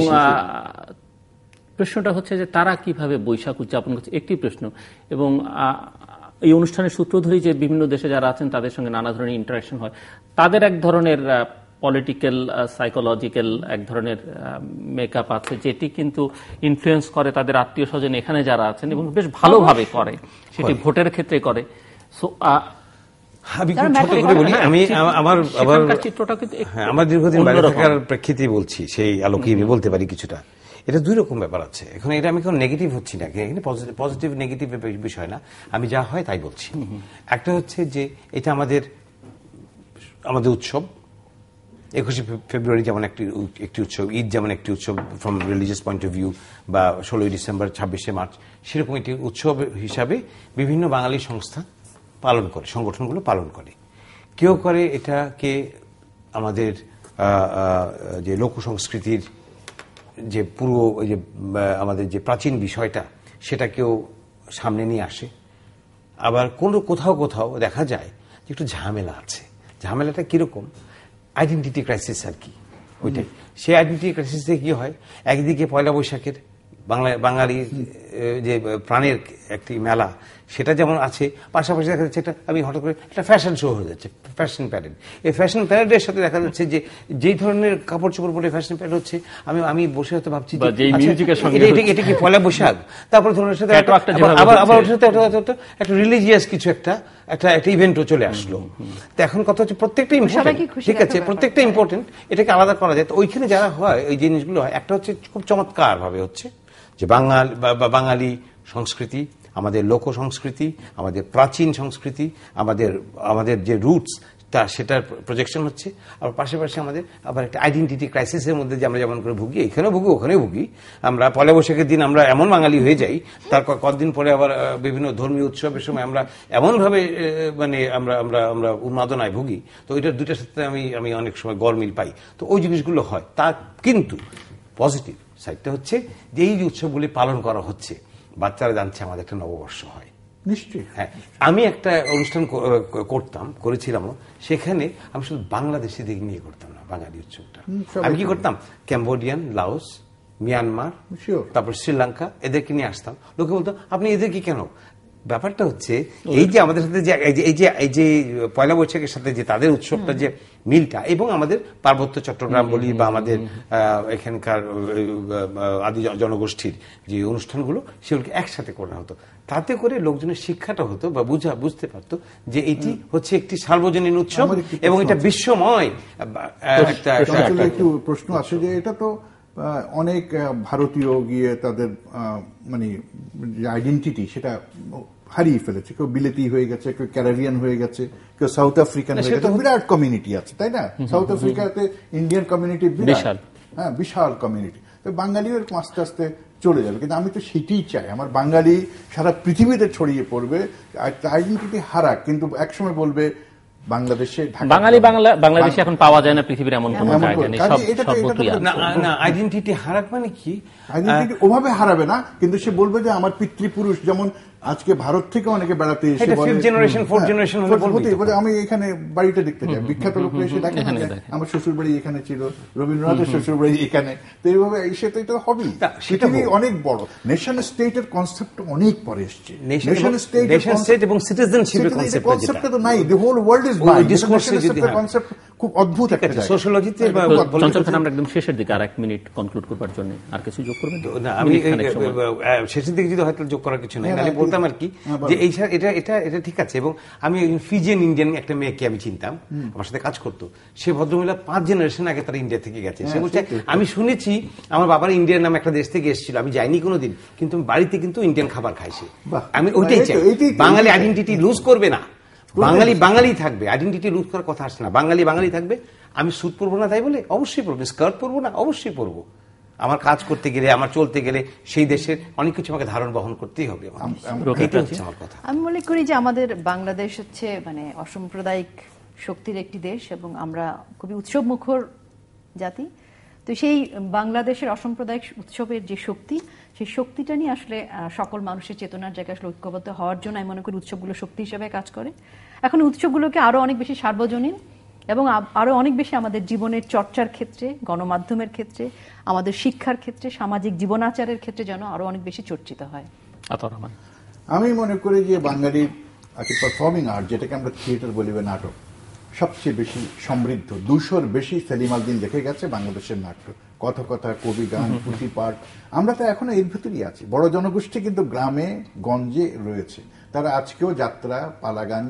প্রশ্নটা হচ্ছে যে তারা কিভাবে বৈশাখ উদযাপন করছে, একটি প্রশ্ন। এবং এই অনুষ্ঠানের সূত্র ধরেই যে বিভিন্ন দেশে যারা আছেন তাদের সঙ্গে নানা ধরনের ইন্টারাকশন হয়, তাদের এক ধরনের পলিটিক্যাল সাইকোলজিক্যাল এক ধরনের মেকআপ আছে যেটি কিন্তু ইনফ্লুয়েন্স করে তাদের আত্মীয় স্বজন এখানে যারা আছেন, এবং বেশ ভালোভাবে করে, সেটি ভোটের ক্ষেত্রে করে। সো আমি ছোট করে বলি, আমি আমার চিত্রটা কিন্তু আমার দীর্ঘদিন বাইরে থাকার প্রেক্ষিতেই বলছি, সেই আলোকে আমি বলতে পারি কিছুটা। এটা দুই রকম ব্যাপার আছে। এখন এটা আমি কোনো নেগেটিভ হচ্ছি না, এখানে পজিটিভ নেগেটিভ বিষয় না, আমি যা হয় তাই বলছি। একটা হচ্ছে যে এটা আমাদের আমাদের উৎসব, একুশে ফেব্রুয়ারি যেমন একটি একটি উৎসব, ঈদ যেমন একটি উৎসব from religious point of view, বা ষোলোই ডিসেম্বর, ছাব্বিশে মার্চ, সেরকম একটি উৎসব হিসাবে বিভিন্ন বাঙালি সংস্থা পালন করে, সংগঠনগুলো পালন করে। কেউ করে এটাকে আমাদের যে লোক সংস্কৃতির যে পুরো ওই যে আমাদের যে প্রাচীন বিষয়টা সেটাকেও সামনে নিয়ে আসে। আবার কোনো কোথাও কোথাও দেখা যায় যে একটু ঝামেলা আছে। ঝামেলাটা কিরকম? আইডেন্টিটি ক্রাইসিস আর কি, ওইটাই। সেই আইডেন্টিটি ক্রাইসিসে কি হয়, একদিকে পয়লা বৈশাখের বাংলা বাঙালির যে প্রাণের একটি মেলা, সেটা যেমন আছে, পাশাপাশি দেখা যাচ্ছে একটা, আমি হঠাৎ করে একটা ফ্যাশন শো হয়ে যাচ্ছে, ফ্যাশন প্যারেড। এই ফ্যাশন প্যারেডের সাথে দেখা যাচ্ছে যে যেই ধরনের কাপড় চোপড় পরে ফ্যাশন প্যারেড হচ্ছে, আমি আমি বসে হয়তো ভাবছি এটা কি পয়লা বৈশাখ, তারপর ধরনের সাথে আবার আবার ওটার সাথে একটা রিলিজিয়াস কিছু একটা একটা একটা ইভেন্টও চলে আসলো। তো এখন কথা হচ্ছে প্রত্যেকটা ইম্পর্টেন্ট, ঠিক আছে, প্রত্যেকটা ইম্পর্টেন্ট, এটাকে আলাদা করা যায়। তো ওইখানে যারা হয় ওই জিনিসগুলো হয়, একটা হচ্ছে খুব চমৎকার ভাবে হচ্ছে যে বাঙাল বা বাঙালি সংস্কৃতি, আমাদের লোক সংস্কৃতি, আমাদের প্রাচীন সংস্কৃতি, আমাদের আমাদের যে রুটস তা সেটার প্রজেকশন হচ্ছে। আবার পাশাপাশি আমাদের আবার একটা আইডেন্টিটি ক্রাইসিসের মধ্যে যে আমরা যেমন করে ভুগি, এখানেও ভুগি ওখানেও ভুগি। আমরা পয়লা বৈশাখের দিন আমরা এমন বাঙালি হয়ে যাই, তার কতদিন পরে আবার বিভিন্ন ধর্মীয় উৎসবের সময় আমরা এমনভাবে মানে আমরা আমরা আমরা উন্মাদনায় ভুগি। তো ওইটার দুইটার সাথে আমি আমি অনেক সময় গরমিল পাই। তো ওই জিনিসগুলো হয়। তা কিন্তু পজিটিভ সাইডটা হচ্ছে যে এই যে উৎসবগুলি পালন করা হচ্ছে, বাচ্চারা জানছে আমাদের একটা নববর্ষ হয়। নিশ্চয়ই। হ্যাঁ, আমি একটা অনুষ্ঠান করতাম, করেছিলাম, সেখানে আমি শুধু বাংলাদেশিদের নিয়ে করতাম না বাঙালি উৎসবটা। আমি কি করতাম, ক্যাম্বোডিয়ান, লাওস, মিয়ানমার, তারপর শ্রীলঙ্কা, এদেরকে নিয়ে আসতাম। লোকে বলতো আপনি এদেরকে কেন? ব্যাপারটা হচ্ছে এই যে আমাদের সাথে যে এই যে এই যে এই যে পয়লা বৈশাখের সাথে যে তাদের উৎসবটা যে মিলটা, এবং আমাদের পার্বত্য চট্টগ্রাম বলি বা আমাদের এখানকার আদি জনগোষ্ঠীর যে অনুষ্ঠানগুলো সেগুলোকে একসাথে করা হতো, তাতে করে লোকজনের শিক্ষাটা হতো বা বুঝা বুঝতে পারতো যে এটি হচ্ছে একটি সার্বজনীন উৎসব এবং এটা বিশ্বময় একটা একটু প্রশ্ন আছে যে এটা তো অনেক ভারতীয় গিয়ে তাদের মানে যে আইডেন্টিটি সেটা হারিয়ে ফেলেছে, কেউ বিলেতি হয়ে গেছে, কেউ ক্যারিবিয়ান হয়ে গেছে, কেউ সাউথ আফ্রিকান হয়ে গেছে, বিরাট কমিউনিটি আছে তাই না? সাউথ আফ্রিকাতে ইন্ডিয়ান কমিউনিটি বিশাল, হ্যাঁ বিশাল কমিউনিটি। তো বাঙালিও এরকম আস্তে আস্তে চলে যাবে, কিন্তু আমি তো সেটাই চাই, আমার বাঙালি সারা পৃথিবীতে ছড়িয়ে পড়বে, আইডেন্টিটি হারাক, কিন্তু একসময় বলবে বাংলাদেশে বাঙালি বাংলা বাংলাদেশে এখন পাওয়া যায় না পৃথিবীর এমন কোন জায়গা নেই, সব সর্বত্রই আছে। না আইডেন্টিটি হারাক মানে কি, আইডেন্টিটি ওভাবে হারাবে না, কিন্তু সে বলবে যে আমার পিতৃপুরুষ, যেমন আজকে ভারত থেকে অনেকে বেড়াতে এসে আমি এখানে বাড়িটা দেখতে যাই, বিখ্যাত লোক এসে দেখে আমার শ্বশুর বাড়ি এখানে ছিল, রবীন্দ্রনাথের শ্বশুর বাড়ি এখানে, তো এইভাবে এসে তো এটা হবেই। সেটা অনেক বড়, নেশন স্টেটের কনসেপ্ট অনেক পরে এসছে, নেশন স্টেট এবং সিটিজেনশিপের কনসেপ্টটা তো নাই, the whole world is by ডিসকোর্সের কনসেপ্ট খুব অদ্ভুত একটা জায়গা সোশিওলজিতে। চঞ্চল খান, আমরা একদম শেষের দিকে আর এক মিনিট কনক্লুড করবার জন্য আর কিছু যোগ করবেন? না, আমি শেষের দিকে যদি হয়তো যোগ করার কিছু নেই, আমি বলতাম আর কি যে এই এটা এটা এটা ঠিক আছে। এবং আমি ফিজিয়ান ইন্ডিয়ান একটা মেয়েকে আমি চিনতাম, আমার সাথে কাজ করতো, সে ভদ্রমহিলা পাঁচ জেনারেশন আগে তারা ইন্ডিয়া থেকে গেছে। সে বলছে আমি শুনেছি আমার বাবার ইন্ডিয়ার নাম একটা দেশ থেকে এসেছিল, আমি যাইনি কোনোদিন, কিন্তু বাড়িতে কিন্তু ইন্ডিয়ান খাবার খাইছে। আমি ওইটাই চাই, বাঙালি আইডেন্টিটি লুজ করবে না, বাঙালি বাঙালি থাকবে, আইডেন্টিটি লুজ করার কথা আসছে না, বাঙালি বাঙালি থাকবে। আমি স্যুট পরবো না তাই বলে অবশ্যই পরবো, স্কার্ট পরবো না অবশ্যই পরবো, আমার কাজ করতে গেলে আমার চলতে গেলে সেই দেশের অনেক কিছু আমাকে ধারণ বহন করতেই হবে। আমার কথা, আমি মনে করি যে আমাদের বাংলাদেশ হচ্ছে মানে অসাম্প্রদায়িক শক্তির একটি দেশ এবং আমরা খুবই উৎসব মুখর জাতি। তো সেই বাংলাদেশের অসাম্প্রদায়িক উৎসবের যে শক্তি, সেই শক্তিটা নিয়ে আসলে সকল মানুষের চেতনার জায়গায় আসলে ঐক্যবদ্ধ হওয়ার জন্য আমি মনে করি উৎসবগুলো শক্তি হিসেবে কাজ করে। এখন উৎসবগুলোকে আরো অনেক বেশি সার্বজনীন এবং আরো অনেক বেশি আমাদের জীবনের চর্চার ক্ষেত্রে, গণমাধ্যমের ক্ষেত্রে, আমাদের শিক্ষার ক্ষেত্রে, সামাজিক জীবনাচারের ক্ষেত্রে যেন আরো অনেক বেশি চর্চিত হয়। আমি মনে করি যে বাঙালির পারফর্মিং আর্ট, যেটাকে আমরা থিয়েটার বলি বা নাটক, সবচেয়ে বেশি সমৃদ্ধ। দুশোর বেশি সেলিম আলদিন দেখে গেছে বাংলাদেশের নাটক, কথা কথা, কবি গান, পুঁথি পাঠ। আমরা তো এখনো এর ভিতরেই আছি। বড় জনগোষ্ঠী কিন্তু গ্রামে গঞ্জে রয়েছে, তারা আজকেও যাত্রা, পালাগান,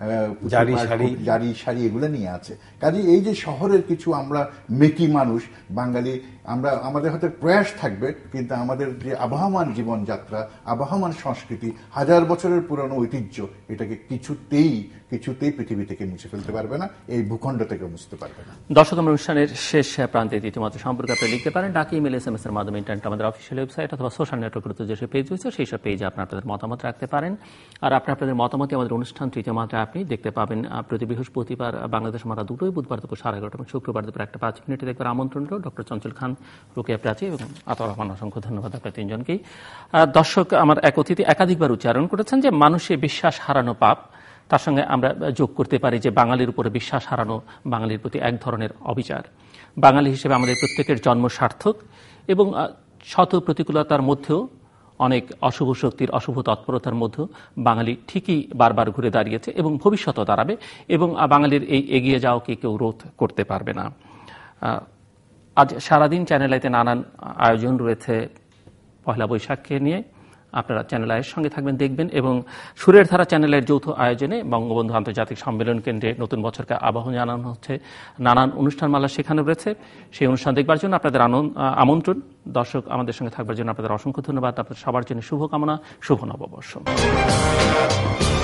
জারি শাড়ি এগুলো নিয়ে আছে। কাজে এই যে শহরের কিছু আমরা মেকি মানুষ বাঙালি, আমরা আমাদের হাতে প্রয়াস থাকবে, কিন্তু আমাদের যে আবহমান জীবনযাত্রা, আবহমান সংস্কৃতি, হাজার বছরের পুরনো ঐতিহ্য, এটাকে কিছুতেই কিছুতেই পৃথিবী থেকে মুছে ফেলতে পারবে না, এই ভূখণ্ড থেকে মুছতে পারবে না। দর্শক, আমরা অনুষ্ঠানের শেষ প্রান্তে ইতিমধ্যে সম্পর্কে আপনি লিখতে পারেন ডাকি, ইমেল, এস এম এস এর মাধ্যমে, ইন্টারনেট, আমাদের অফিসিয়াল ওয়েবসাইট অথবা সোশ্যাল নেটওয়ার্কের যেসব পেজ রয়েছে সেই সব পেজে আপনার আপনাদের মতামত রাখতে পারেন। আর আপনি আপনাদের মতামতে আমাদের অনুষ্ঠান তৃতীয় মাত্রা আপনি দেখতে পাবেন প্রতি বৃহস্পতিবার বাংলাদেশ মারা দুটোই, বুধবার দুপুর সাড়ে এগারোটা এবং শুক্রবার দুপুর একটা পাঁচ মিনিটে দেখবার আমন্ত্রণ রইল। ডক্টর চঞ্চল খান, রোকেয়া প্রাচী এবং আতর রহমান, অসংখ্য ধন্যবাদ আপনার তিনজনকেই। দর্শক, আমার এক অতিথি একাধিকবার উচ্চারণ করেছেন যে মানুষের বিশ্বাস হারানো পাপ, তার সঙ্গে আমরা যোগ করতে পারি যে বাঙালির উপরে বিশ্বাস হারানো বাঙালির প্রতি এক ধরনের অবিচার। বাঙালি হিসেবে আমাদের প্রত্যেকের জন্ম সার্থক এবং শত প্রতিকূলতার মধ্যেও, অনেক অশুভ শক্তির অশুভ তৎপরতার মধ্যেও বাঙালি ঠিকই বারবার ঘুরে দাঁড়িয়েছে এবং ভবিষ্যতেও দাঁড়াবে, এবং বাঙালির এই এগিয়ে যাওয়াকে কেউ রোধ করতে পারবে না। আজ সারাদিন চ্যানেল আইতে নানান আয়োজন রয়েছে পয়লা বৈশাখকে নিয়ে। আপনারা চ্যানেল আইয়ের সঙ্গে থাকবেন, দেখবেন, এবং সুরের ধারা চ্যানেলের যৌথ আয়োজনে বঙ্গবন্ধু আন্তর্জাতিক সম্মেলন কেন্দ্রে নতুন বছরকে আবাহন জানানো হচ্ছে, নানান অনুষ্ঠানমালা সেখানে রয়েছে। সেই অনুষ্ঠান দেখবার জন্য আপনাদের আমন্ত্রণ। দর্শক, আমাদের সঙ্গে থাকবার জন্য আপনাদের অসংখ্য ধন্যবাদ। আপনাদের সবার জন্য শুভকামনা, শুভ নববর্ষ।